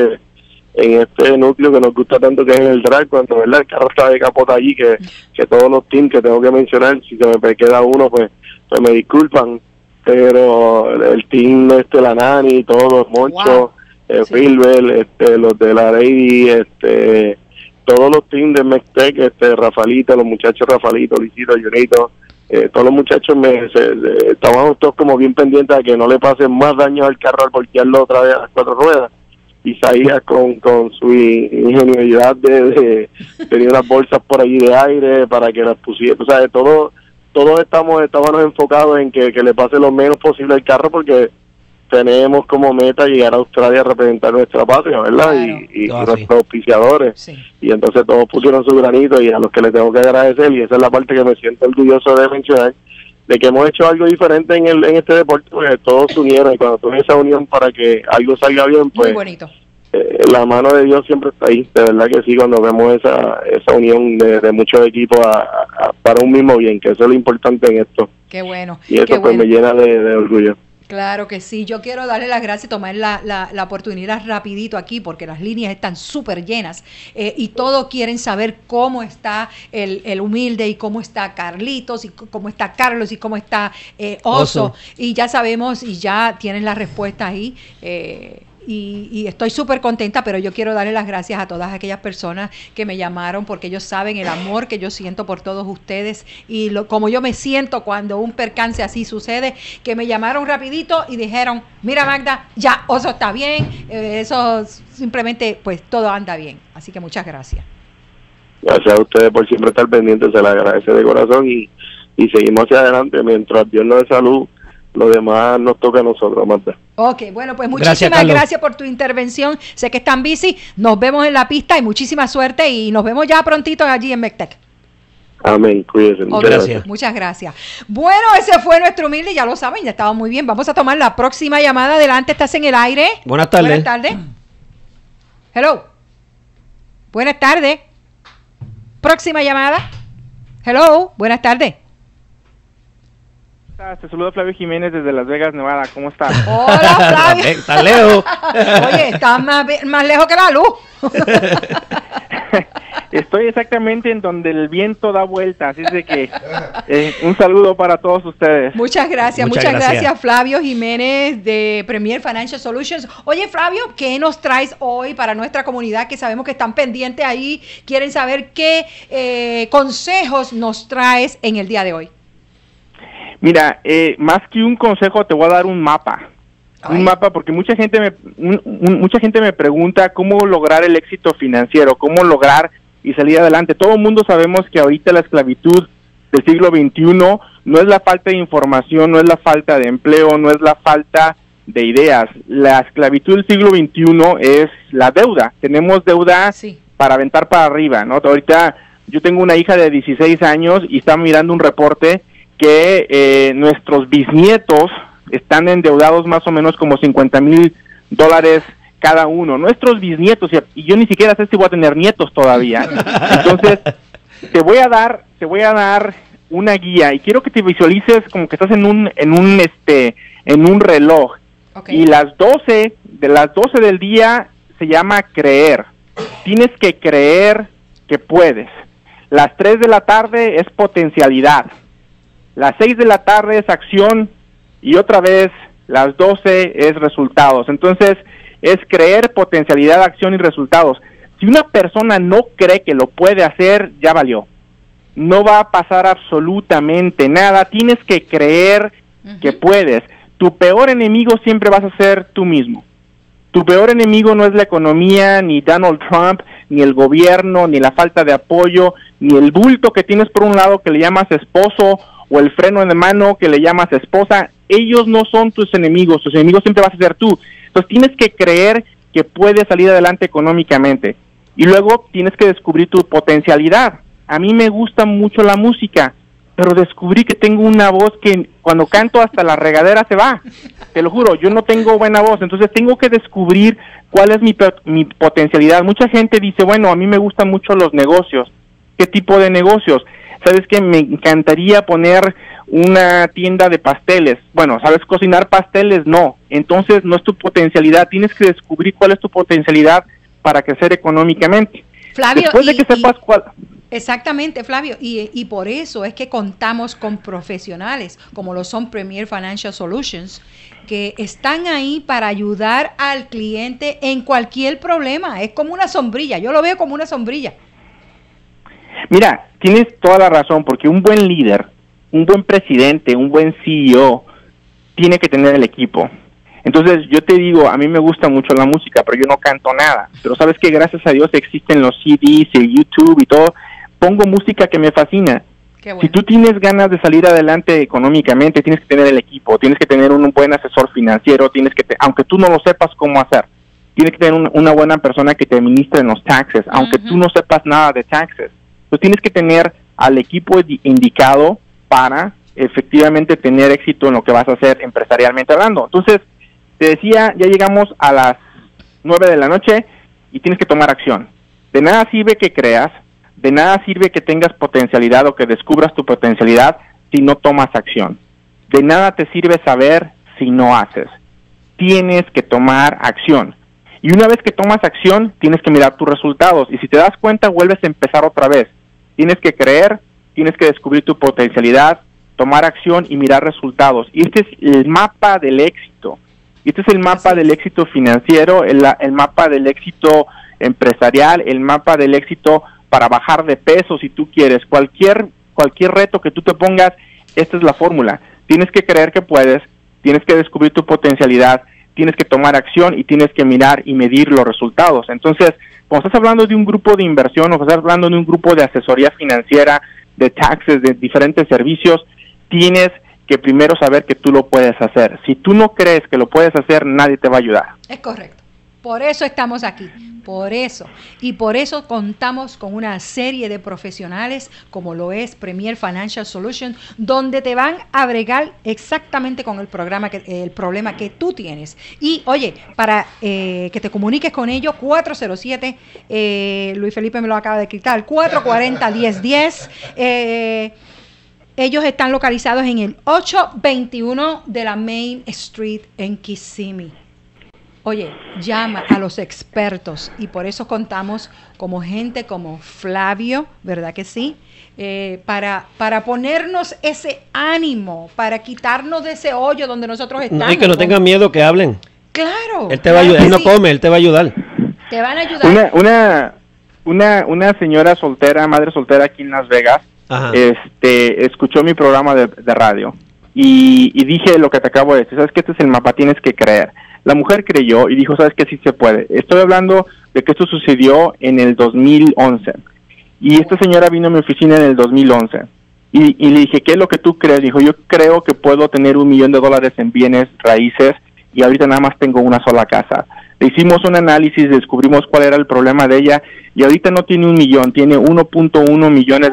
este núcleo que nos gusta tanto, que es el drag, cuando, ¿verdad?, el carro está de capota allí, que todos los teams que tengo que mencionar, si se me queda uno, pues me disculpan, pero el team la Nani, todos, Moncho, Filbert, los de la Lady, todos los teams de MedTech, Rafaelito, los muchachos Rafaelito, Luisito, Junito, todos los muchachos estábamos todos como bien pendientes de que no le pasen más daños al carro al voltearlo otra vez a las 4 ruedas. Isaías con su ingenuidad de tenía unas bolsas por allí de aire para que las pusiera, o sea, todos estábamos enfocados en que le pase lo menos posible al carro, porque tenemos como meta llegar a Australia a representar nuestra patria, ¿verdad? Claro. Y nuestros auspiciadores. Sí. Y entonces todos pusieron su granito, y a los que les tengo que agradecer, y esa es la parte que me siento orgulloso de mencionar, de que hemos hecho algo diferente en este deporte, porque todos se unieron, y cuando tuve esa unión para que algo salga bien, pues muy bonito. La mano de Dios siempre está ahí, de verdad que sí, cuando vemos esa unión de muchos equipos para un mismo bien, que eso es lo importante en esto. Qué bueno. Y eso pues me llena de orgullo. Claro que sí, yo quiero darle las gracias y tomar la oportunidad rapidito aquí, porque las líneas están súper llenas y todos quieren saber cómo está el humilde, y cómo está Carlitos, y cómo está Carlos, y cómo está Oso. Y ya sabemos, y ya tienes la respuesta ahí. Y estoy súper contenta, pero yo quiero darle las gracias a todas aquellas personas que me llamaron, porque ellos saben el amor que yo siento por todos ustedes y como yo me siento cuando un percance así sucede, que me llamaron rapidito y dijeron, mira Magda, ya Oso está bien, eso simplemente pues todo anda bien, así que muchas gracias. Gracias a ustedes por siempre estar pendientes, se les agradece de corazón y seguimos hacia adelante, mientras Dios nos dé salud, lo demás nos toca a nosotros, Marta. Ok, bueno, pues muchísimas gracias por tu intervención. Sé que están busy. Nos vemos en la pista y muchísima suerte. Y nos vemos ya prontito allí en MedTech. Amén, cuídense. Muchas gracias. Bueno, ese fue nuestro humilde, ya lo saben, ya estaba muy bien. Vamos a tomar la próxima llamada. Adelante, estás en el aire. Buenas tardes. Buenas tardes. Hello. Buenas tardes. Próxima llamada. Hello. Buenas tardes. Te saludo Flavio Jiménez desde Las Vegas, Nevada. ¿Cómo estás? Hola, Flavio. Está lejos. Oye, estás más lejos que la luz. Estoy exactamente en donde el viento da vuelta, así es de que un saludo para todos ustedes. Muchas gracias, muchas gracias Flavio Jiménez de Premier Financial Solutions. Oye Flavio, ¿qué nos traes hoy para nuestra comunidad que sabemos que están pendientes ahí? Quieren saber qué consejos nos traes en el día de hoy. Mira, más que un consejo te voy a dar un mapa. Un mapa, porque mucha gente me pregunta cómo lograr el éxito financiero, cómo lograr y salir adelante. Todo el mundo sabemos que ahorita la esclavitud del siglo XXI no es la falta de información, no es la falta de empleo, no es la falta de ideas. La esclavitud del siglo XXI es la deuda. Tenemos deuda para aventar para arriba, ¿no? Ahorita yo tengo una hija de 16 años y está mirando un reporte que nuestros bisnietos están endeudados más o menos como $50,000 cada uno. Nuestros bisnietos, y yo ni siquiera sé si voy a tener nietos todavía. Entonces, te voy a dar una guía y quiero que te visualices como que estás en un reloj. Y las 12 del día se llama creer. Tienes que creer que puedes. Las 3 de la tarde es potencialidad. Las 6 de la tarde es acción y otra vez las 12 es resultados. Entonces es creer, potencialidad, acción y resultados. Si una persona no cree que lo puede hacer, ya valió. No va a pasar absolutamente nada. Tienes que creer que puedes. Tu peor enemigo siempre vas a ser tú mismo. Tu peor enemigo no es la economía, ni Donald Trump, ni el gobierno, ni la falta de apoyo, ni el bulto que tienes por un lado que le llamas esposo, o el freno de mano que le llamas esposa. Ellos no son tus enemigos siempre vas a ser tú. Entonces tienes que creer que puedes salir adelante económicamente. Y luego tienes que descubrir tu potencialidad. A mí me gusta mucho la música, pero descubrí que tengo una voz que cuando canto hasta la regadera se va. Te lo juro, yo no tengo buena voz, entonces tengo que descubrir cuál es mi potencialidad. Mucha gente dice, bueno, a mí me gustan mucho los negocios. ¿Qué tipo de negocios? ¿Sabes qué? Me encantaría poner una tienda de pasteles. Bueno, ¿sabes cocinar pasteles? No. Entonces no es tu potencialidad. Tienes que descubrir cuál es tu potencialidad para crecer económicamente. Flavio, después de que sepas cuál... Exactamente, Flavio, y por eso es que contamos con profesionales como lo son Premier Financial Solutions, que están ahí para ayudar al cliente en cualquier problema. Es como una sombrilla, yo lo veo como una sombrilla. Mira, tienes toda la razón, porque un buen líder, un buen presidente, un buen CEO, tiene que tener el equipo. Entonces, yo te digo, a mí me gusta mucho la música, pero yo no canto nada. Pero sabes que gracias a Dios existen los CDs y YouTube y todo. Pongo música que me fascina. Qué bueno. Si tú tienes ganas de salir adelante económicamente, tienes que tener el equipo, tienes que tener un buen asesor financiero, aunque tú no lo sepas cómo hacer, tienes que tener una buena persona que te administre en los taxes, aunque tú no sepas nada de taxes. Pues tienes que tener al equipo indicado para efectivamente tener éxito en lo que vas a hacer empresarialmente hablando. Entonces, te decía, ya llegamos a las 9 de la noche y tienes que tomar acción. De nada sirve que creas, de nada sirve que tengas potencialidad o que descubras tu potencialidad si no tomas acción. De nada te sirve saber si no haces. Tienes que tomar acción. Y una vez que tomas acción, tienes que mirar tus resultados. Y si te das cuenta, vuelves a empezar otra vez. Tienes que creer, tienes que descubrir tu potencialidad, tomar acción y mirar resultados. Y este es el mapa del éxito. Este es el mapa del éxito financiero, el mapa del éxito empresarial, el mapa del éxito para bajar de peso si tú quieres. Cualquier reto que tú te pongas, esta es la fórmula. Tienes que creer que puedes, tienes que descubrir tu potencialidad, tienes que tomar acción y tienes que mirar y medir los resultados. Entonces, cuando estás hablando de un grupo de inversión o estás hablando de un grupo de asesoría financiera, de taxes, de diferentes servicios, tienes que primero saber que tú lo puedes hacer. Si tú no crees que lo puedes hacer, nadie te va a ayudar. Es correcto. Por eso estamos aquí, por eso. Y por eso contamos con una serie de profesionales como lo es Premier Financial Solutions, donde te van a bregar exactamente con el problema que tú tienes. Y oye, para que te comuniques con ellos, 407, Luis Felipe me lo acaba de quitar, 440-1010. Ellos están localizados en el 821 de la Main Street en Kissimmee. Oye, llama a los expertos y por eso contamos como gente como Flavio, ¿verdad que sí? Para ponernos ese ánimo, para quitarnos de ese hoyo donde nosotros estamos. No, y que no tengan miedo, que hablen. Claro. Él te va a ayudar, él no come, él te va a ayudar. Te van a ayudar. Una señora soltera, madre soltera aquí en Las Vegas, escuchó mi programa de radio y dije lo que te acabo de decir, sabes que este es el mapa, tienes que creer. La mujer creyó y dijo, sabes que sí se puede. Estoy hablando de que esto sucedió en el 2011 y esta señora vino a mi oficina en el 2011 y le dije, ¿qué es lo que tú crees? Dijo, yo creo que puedo tener $1 millón en bienes raíces y ahorita nada más tengo una sola casa. Le hicimos un análisis, descubrimos cuál era el problema de ella y ahorita no tiene 1 millón, tiene $1.1 millones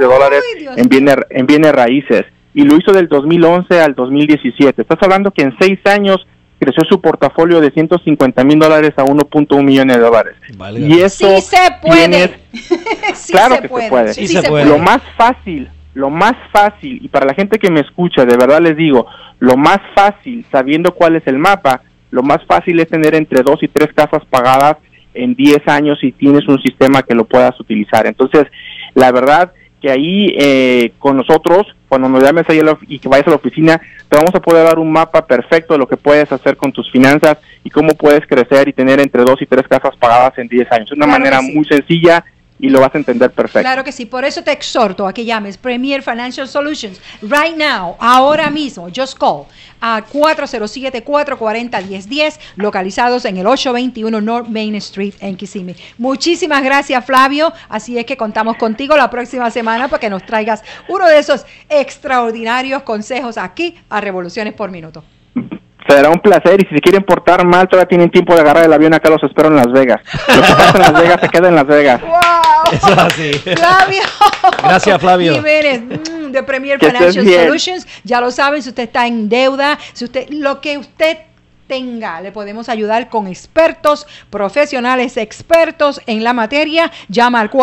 en bienes raíces y lo hizo del 2011 al 2017. Estás hablando que en 6 años creció su portafolio de $150,000 a $1.1 millones. Vale. Y eso sí se puede. Sí, claro se puede. Sí se puede. Lo más fácil, y para la gente que me escucha, de verdad les digo, lo más fácil, sabiendo cuál es el mapa, lo más fácil es tener entre 2 y 3 casas pagadas en 10 años si tienes un sistema que lo puedas utilizar. Entonces, la verdad que ahí con nosotros, cuando nos llames ahí y que vayas a la oficina, te vamos a poder dar un mapa perfecto de lo que puedes hacer con tus finanzas y cómo puedes crecer y tener entre 2 y 3 casas pagadas en 10 años. Es una manera muy sencilla y lo vas a entender perfecto. Claro que sí, por eso te exhorto a que llames Premier Financial Solutions right now, ahora mismo, just call a 407-440-1010, localizados en el 821 North Main Street en Kissimmee. Muchísimas gracias, Flavio, así es que contamos contigo la próxima semana para que nos traigas uno de esos extraordinarios consejos aquí a Revoluciones por Minuto. Será un placer y si se quieren portar mal todavía tienen tiempo de agarrar el avión, acá los espero en Las Vegas. Lo que pasa en Las Vegas se queda en Las Vegas. ¡Wow! Eso es así. Flavio. Gracias, Flavio. Jiménez, de Premier Financial Solutions. Ya lo saben, si usted está en deuda, si usted lo que usted tenga, le podemos ayudar con expertos, profesionales expertos en la materia. Llama al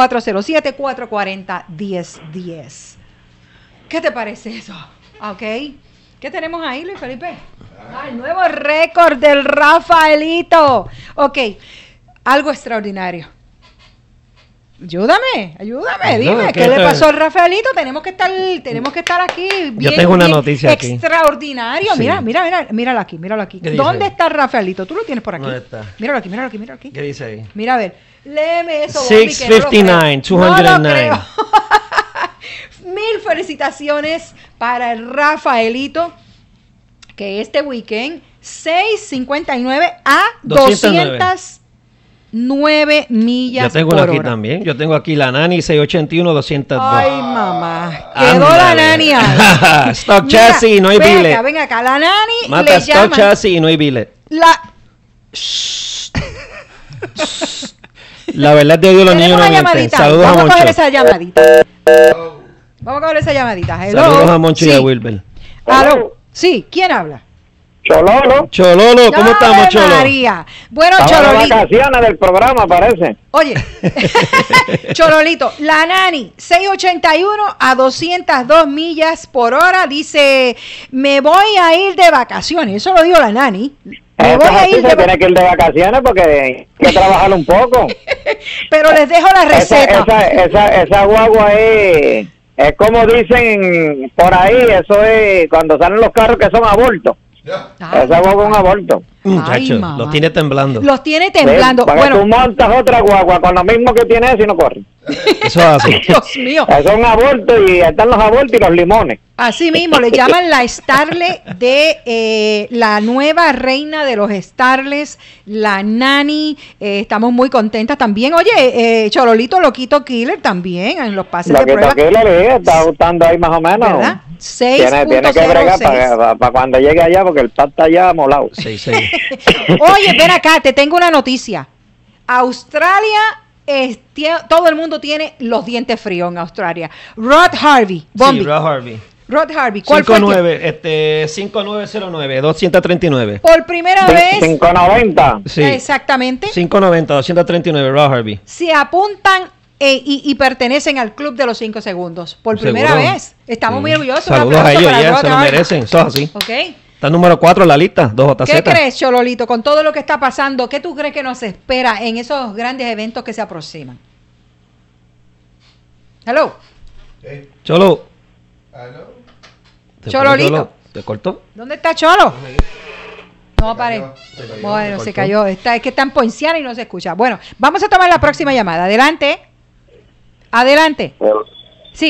407-440-1010. ¿Qué te parece eso? ¿Ok? ¿Qué tenemos ahí, Luis Felipe? El nuevo récord del Rafaelito. Ok, algo extraordinario. Ayúdame, dime, ¿qué le pasó al Rafaelito? Tenemos que estar aquí. Bien, yo tengo una noticia aquí. Extraordinario. Sí. Míralo aquí. ¿Dónde está el Rafaelito? Tú lo tienes por aquí. ¿Dónde está? Míralo aquí. ¿Qué dice ahí? Mira, a ver, léeme eso. 659, 209. 1000 felicitaciones para el Rafaelito, que este weekend 659 a 209 millas. Yo tengo por aquí hora. también. Yo tengo aquí la Nani 681 202. Ay, mamá. Quedó la Nani ahí. Stock chassis, no hay billet. Ven acá, la Nani mata le stock llaman. chassis y no hay billet. La verdad te digo, los niños no mienten. Saludos a Moncho. Vamos a coger esa llamadita. Hello. Saludos a Moncho y a Wilber. Aló. Sí, ¿quién habla? Chololo, ¿cómo estamos, Cholo? María. Bueno, Chololito. Chololito. Vacaciones del programa, parece. Oye, Chololito, la Nani, 681 a 202 millas por hora, dice, me voy a ir de vacaciones. Eso lo dijo la Nani. Me voy a ir tiene que ir de vacaciones porque hay que trabajar un poco. Pero les dejo la receta. Esa guagua es como dicen por ahí, eso es cuando salen los carros que son abortos. Esa guagua es un aborto. Muchacho, los tiene temblando. Los tiene temblando. Sí, bueno, tú montas otra guagua con lo mismo que tiene ese y no corre. Eso es así. Dios mío. Es un aborto y están los abortos y los limones. Así mismo, le llaman la Starlet de la nueva reina de los Starlets, la Nani. Estamos muy contentas también. Oye, Chololito Loquito Killer también en los pases de prueba. Loquito Killer está gustando ahí más o menos. ¿Verdad? Tiene que bregar para cuando llegue allá porque el pad está allá molado. Sí. Oye, ven acá, te tengo una noticia. Australia, todo el mundo tiene los dientes fríos en Australia. Rod Harvey. Bombi. Sí, Rod Harvey. Rod Harvey. ¿Cuál fue? 5909, 239. Por primera vez. 590. Sí. Exactamente. 590, 239, Rod Harvey. Se apuntan y pertenecen al club de los 5 segundos. Por primera vez. Estamos muy orgullosos. Saludos a ellos, ya se lo merecen. Eso es así. Ok. Está número 4 en la lista, 2JZ. ¿Qué crees, Chololito, con todo lo que está pasando? ¿Qué tú crees que nos espera en esos grandes eventos que se aproximan? Hello. Cholo. Chololito. ¿Te cortó? ¿Dónde está Cholo? No, pare. Bueno, se cayó. Es que está en Poinciana y no se escucha. Bueno, vamos a tomar la próxima llamada. Adelante. Adelante. Sí.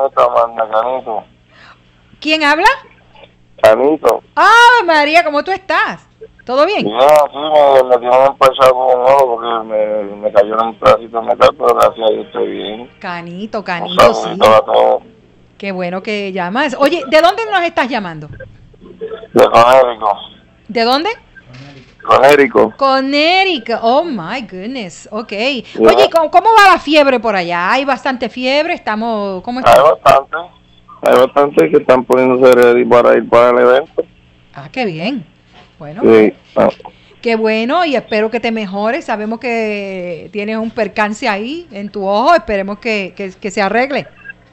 ¿Quién habla? Canito. Ah, María, ¿cómo tú estás? ¿Todo bien? Sí, me tienen empezado con un ojo porque me cayó un pedacito de metal, pero gracias a Dios estoy bien. Canito, sí. Todo. Qué bueno que llamas. Oye, ¿de dónde nos estás llamando? De Conérico. ¿De dónde? Conérico. Conérico. Oh, my goodness. Ok. Oye, ¿cómo va la fiebre por allá? ¿Hay bastante fiebre? ¿Cómo está? Hay bastante que están poniéndose ready para ir para el evento. Ah, qué bien. Bueno. Sí. Qué bueno y espero que te mejores. Sabemos que tienes un percance ahí en tu ojo. Esperemos que se arregle.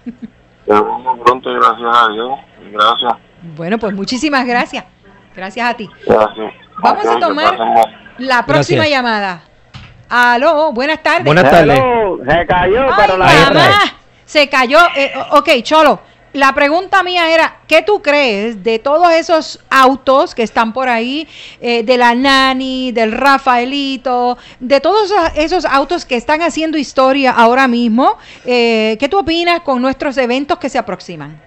Pronto, gracias a Dios. Gracias. Bueno, pues muchísimas gracias. Gracias a ti. Gracias. Vamos a tomar la próxima llamada. Aló, buenas tardes. Buenas tardes. Se cayó, pero se cayó. Ok, Cholo. La pregunta mía era, ¿qué tú crees de todos esos autos que están por ahí, de la Nani, del Rafaelito, de todos esos autos que están haciendo historia ahora mismo? ¿Qué tú opinas con nuestros eventos que se aproximan?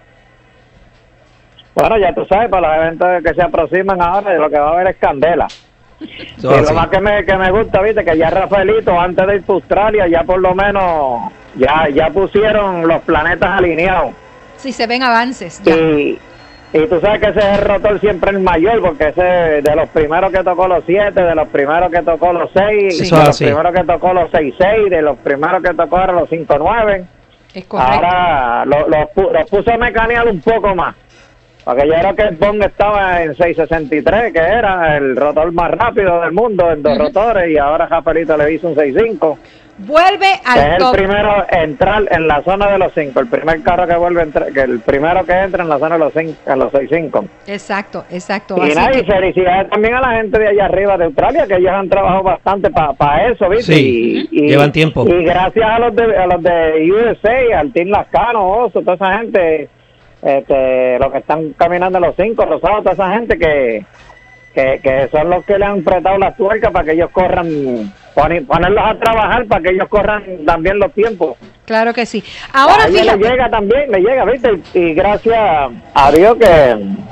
Bueno, ya tú sabes, para los eventos que se aproximan ahora, lo que va a haber es candela. Y lo más que me gusta, viste, que ya Rafaelito, antes de ir para Australia, ya por lo menos, ya pusieron los planetas alineados. Sí, se ven avances. Ya. Y tú sabes que ese es el rotor siempre el mayor, porque ese de los primeros que tocó los 7, de los primeros que tocó los 6, sí, de los primeros que tocó los 6-6, de los primeros que tocó ahora los 5-9. Es correcto. Ahora los puso a mecanear un poco más. Porque yo creo que el Bond estaba en 663, que era el rotor más rápido del mundo, en 2 rotores, y ahora Rafaelito le hizo un 65. Vuelve al es el primero entrar en la zona de los 5, el primer carro que vuelve a entrar, que el primero que entra en la zona de los 5, en los 6-5. Exacto. Y nada, y felicidades también a la gente de allá arriba de Australia, que ellos han trabajado bastante para eso, ¿viste? Sí, y llevan tiempo. Y gracias a los de USA, al Team Lascano, Oso, toda esa gente, los que están caminando en los 5, Rosado, toda esa gente que son los que le han apretado las tuercas para que ellos corran, ponerlos a trabajar para que ellos corran también los tiempos. Claro que sí. Ahora fíjate, le llega, ¿viste? Y gracias a Dios que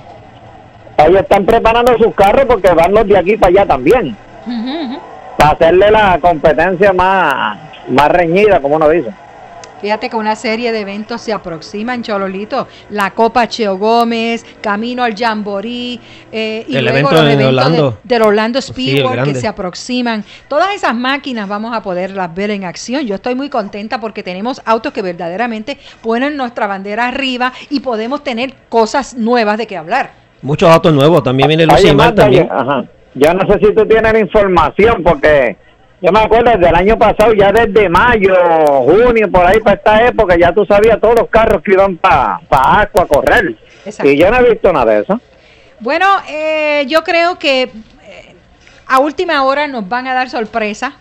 ellos están preparando sus carros porque van los de aquí para allá también. Para hacerle la competencia más reñida, como uno dice. Fíjate que una serie de eventos se aproximan, Chololito. La Copa Cheo Gómez, Camino al Jamboree, y el luego evento los en eventos Orlando. del Orlando Speedway sí, que se aproximan. Todas esas máquinas vamos a poderlas ver en acción. Yo estoy muy contenta porque tenemos autos que verdaderamente ponen nuestra bandera arriba y podemos tener cosas nuevas de qué hablar. Muchos autos nuevos. También viene Lucimar también. Ajá. Yo no sé si tú tienes la información porque... Yo me acuerdo desde el año pasado, ya desde mayo, junio, por ahí para esta época, ya tú sabías todos los carros que iban para Aqua a correr. Exacto. Y yo no he visto nada de eso. Bueno, yo creo que a última hora nos van a dar sorpresa.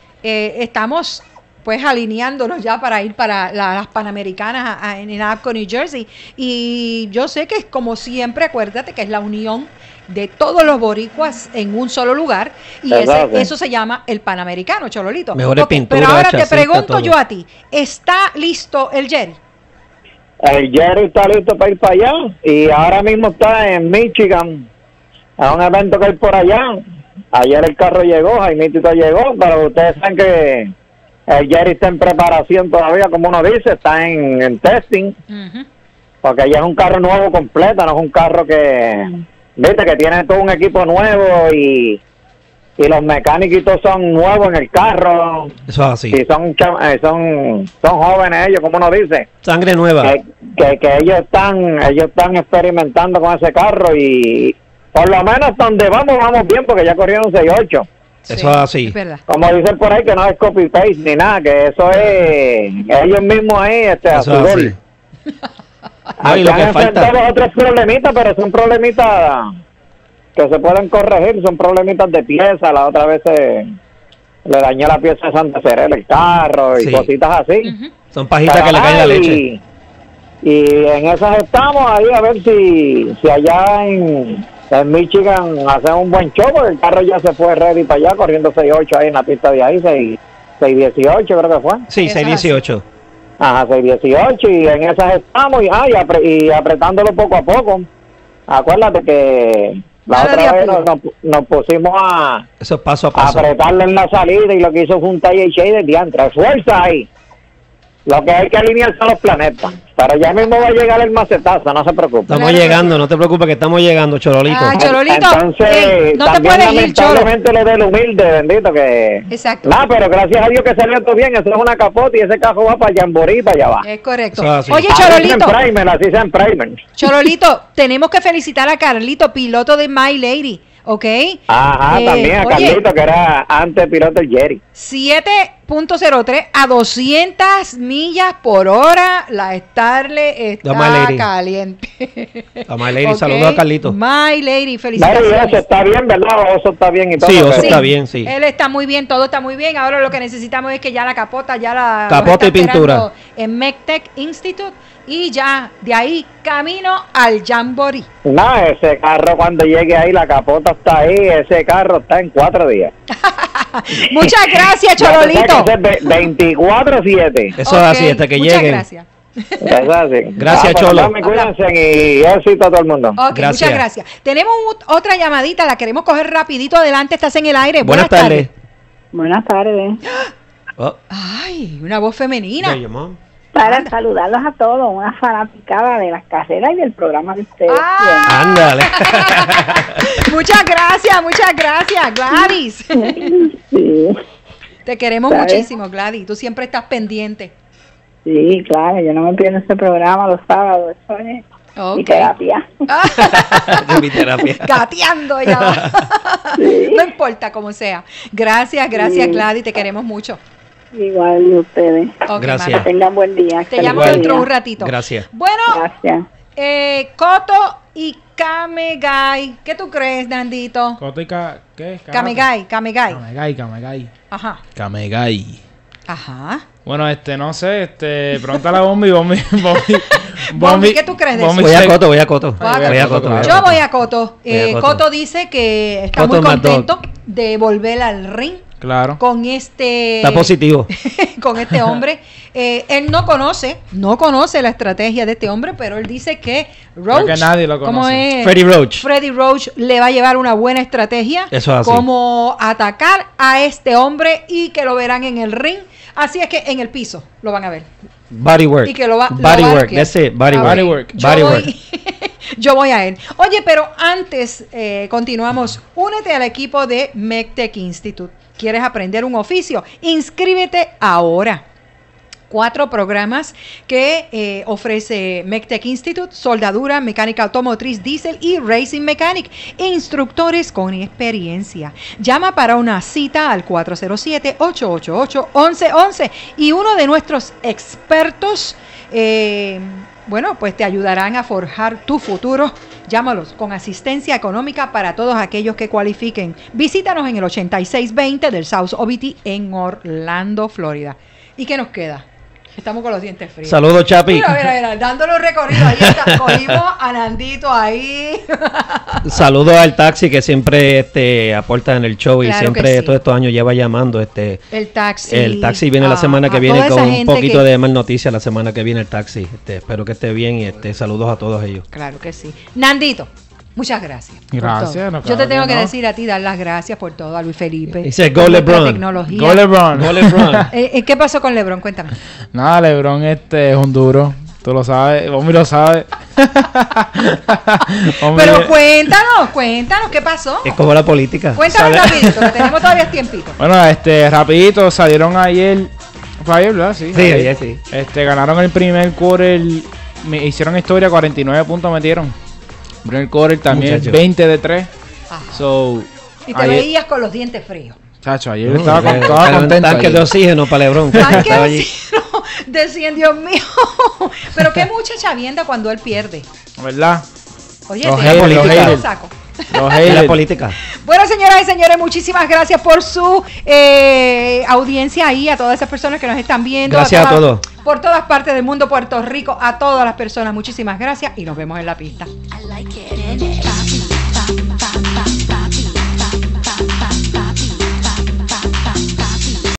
Estamos pues alineándonos ya para ir para las Panamericanas en Apco, New Jersey. Y yo sé que, como siempre, acuérdate que es la unión de todos los boricuas en un solo lugar, y eso se llama el Panamericano, Chololito. Mejores pinturas. Pero ahora te pregunto yo a ti, ¿está listo el Jerry? El Jerry está listo para ir para allá, y ahora mismo está en Michigan, a un evento que hay por allá. Ayer el carro llegó, Jaimitito llegó, pero ustedes saben que el Jerry está en preparación todavía, como uno dice, está en testing, porque ya es un carro nuevo completo, no es un carro que... Viste que tiene todo un equipo nuevo y y los mecánicos son nuevos en el carro. Eso es así. Y son jóvenes ellos, como uno dice. Sangre nueva. Que ellos están experimentando con ese carro y por lo menos donde vamos bien porque ya corrieron 6.8. Eso es así. Como dicen por ahí que no es copy paste ni nada, que eso es ellos mismos ahí a su gol. No, y lo que falta otros problemitas, pero son problemitas que se pueden corregir, son problemitas de pieza. La otra vez le dañó la pieza de Santa Cerela el carro y cositas así. Son pajitas que le caen la leche. Y en esas estamos ahí a ver si allá en Michigan hacen un buen show, porque el carro ya se fue ready para allá, corriendo 6.8 ahí en la pista de ahí, 6.18 creo que fue. Sí, 6.18. Ajá, 6.18 y en esas estamos y apretándolo poco a poco. Acuérdate que la otra vez nos pusimos a eso paso a paso, apretarle en la salida y lo que hizo fue un taller shade de diantre, fuerza ahí. Lo que hay que alinear son los planetas. Pero ya mismo va a llegar el macetazo, no se preocupe. Estamos llegando, no te preocupes que estamos llegando, Chololito. Chololito, entonces, no te puedes ir, Cholo. Lamentablemente lo del humilde, bendito que... Exacto. No, pero gracias a Dios que salió todo bien. Eso es una capota y ese carro va para Jamboree, para allá va. Es correcto. Oye, Chololito. Así sea en primer. Chololito, tenemos que felicitar a Carlito, piloto de My Lady. ¿Ok? Ajá, también a Carlito, que era antes piloto del Jerry. 7.03 a 200 millas por hora. La Starlet está caliente. A My Lady, saludos a Carlito. My Lady, felicitaciones. Eso está bien, ¿verdad? Eso está bien y todo. Sí, eso está bien, sí. Él está muy bien, todo está muy bien. Ahora lo que necesitamos es que ya la capota, capota y pintura. En MECTEC Institute. Y ya, de ahí, camino al Jamboree. No, ese carro cuando llegue ahí, la capota está ahí, ese carro está en 4 días. Muchas gracias, Chololito. 24/7. Eso es así, hasta que muchas lleguen. Gracias. Eso es así. Gracias, Cholo. Cuídense y éxito a todo el mundo. Okay, muchas gracias. Tenemos otra llamadita, la queremos coger rapidito adelante, estás en el aire. Buenas tardes. Buenas tardes. Ay, una voz femenina. Para saludarlos a todos, una fanaticada de las carreras y del programa de ustedes. Ándale. Muchas gracias, Gladys. Sí. Te queremos muchísimo, Gladys. Tú siempre estás pendiente. Sí, claro, yo no me pierdo este programa los sábados. Eso es mi terapia. Mi terapia. Gateando ya. Sí. No importa cómo sea. Gracias, Gladys. Te queremos mucho. Igual de ustedes. Gracias. Que tengan buen día. Te llamo dentro de un ratito. Gracias. Bueno, gracias. Coto y Kamegai. ¿Qué tú crees, Nandito? Coto y ¿qué? Kamegai. Kamegai. Ajá. Kamegai. Ajá. Bueno, no sé, pregúntale a Bombi. Bombi, ¿qué tú crees de eso? Voy a Coto. Yo voy a Coto. Coto dice que está muy contento de volver al ring. Claro. Con está positivo. Con este hombre. Él no conoce la estrategia de este hombre, pero él dice que Roach, que nadie lo conoce. Freddie Roach le va a llevar una buena estrategia. Eso es así. Cómo atacar a este hombre y que lo verán en el ring. Así es que en el piso lo van a ver. Body work. Y que lo va body work. That's it. Body work. Yo voy a él. Oye, pero antes continuamos. Únete al equipo de MECTEC Institute. ¿Quieres aprender un oficio? Inscríbete ahora. 4 programas que ofrece MECTEC Institute: soldadura, mecánica automotriz, diésel y racing mechanic. Instructores con experiencia. Llama para una cita al 407-888-1111 y uno de nuestros expertos pues te ayudarán a forjar tu futuro. Llámalos con asistencia económica para todos aquellos que cualifiquen. Visítanos en el 8620 del South OBT en Orlando, Florida. ¿Y qué nos queda? Estamos con los dientes fríos. Saludos, Chapi. Mira, dándole un recorrido. Ahí está. Cogimos a Nandito ahí. Saludos al taxi que siempre aporta en el show, claro, y siempre todos estos años lleva llamando. El taxi viene la semana que viene con un poquito de mal noticia. La semana que viene el taxi. Espero que esté bien y saludos a todos ellos. Claro que sí. Nandito, muchas gracias. Gracias. No, yo te tengo que decir a ti, dar las gracias por todo, a Luis Felipe. Dice Go LeBron. Go LeBron. ¿Qué pasó con LeBron? Cuéntame. Nada, LeBron es un duro. Tú lo sabes, Bombi lo sabe. Pero cuéntanos, ¿qué pasó? Es como la política. Cuéntanos rapidito, que tenemos todavía tiempito. Bueno, rapidito, salieron ayer. Fue ayer, ¿verdad? Sí, ayer sí. Ganaron el primer quarter, hicieron historia, 49 puntos metieron. Primer quarter también, Muchacho. 20 de 3. So, y te veías con los dientes fríos. Chacho, ayer estaba contento. Un tanque de oxígeno para LeBron. Tanque de oxígeno, decían, Dios mío. Pero qué mucha chavienda cuando él pierde. ¿Verdad? Oye, los haters. Saco. La política. Bueno, señoras y señores, muchísimas gracias por su audiencia ahí, a todas esas personas que nos están viendo. Gracias a todos. Por todas partes del mundo, Puerto Rico, a todas las personas, muchísimas gracias y nos vemos en la pista.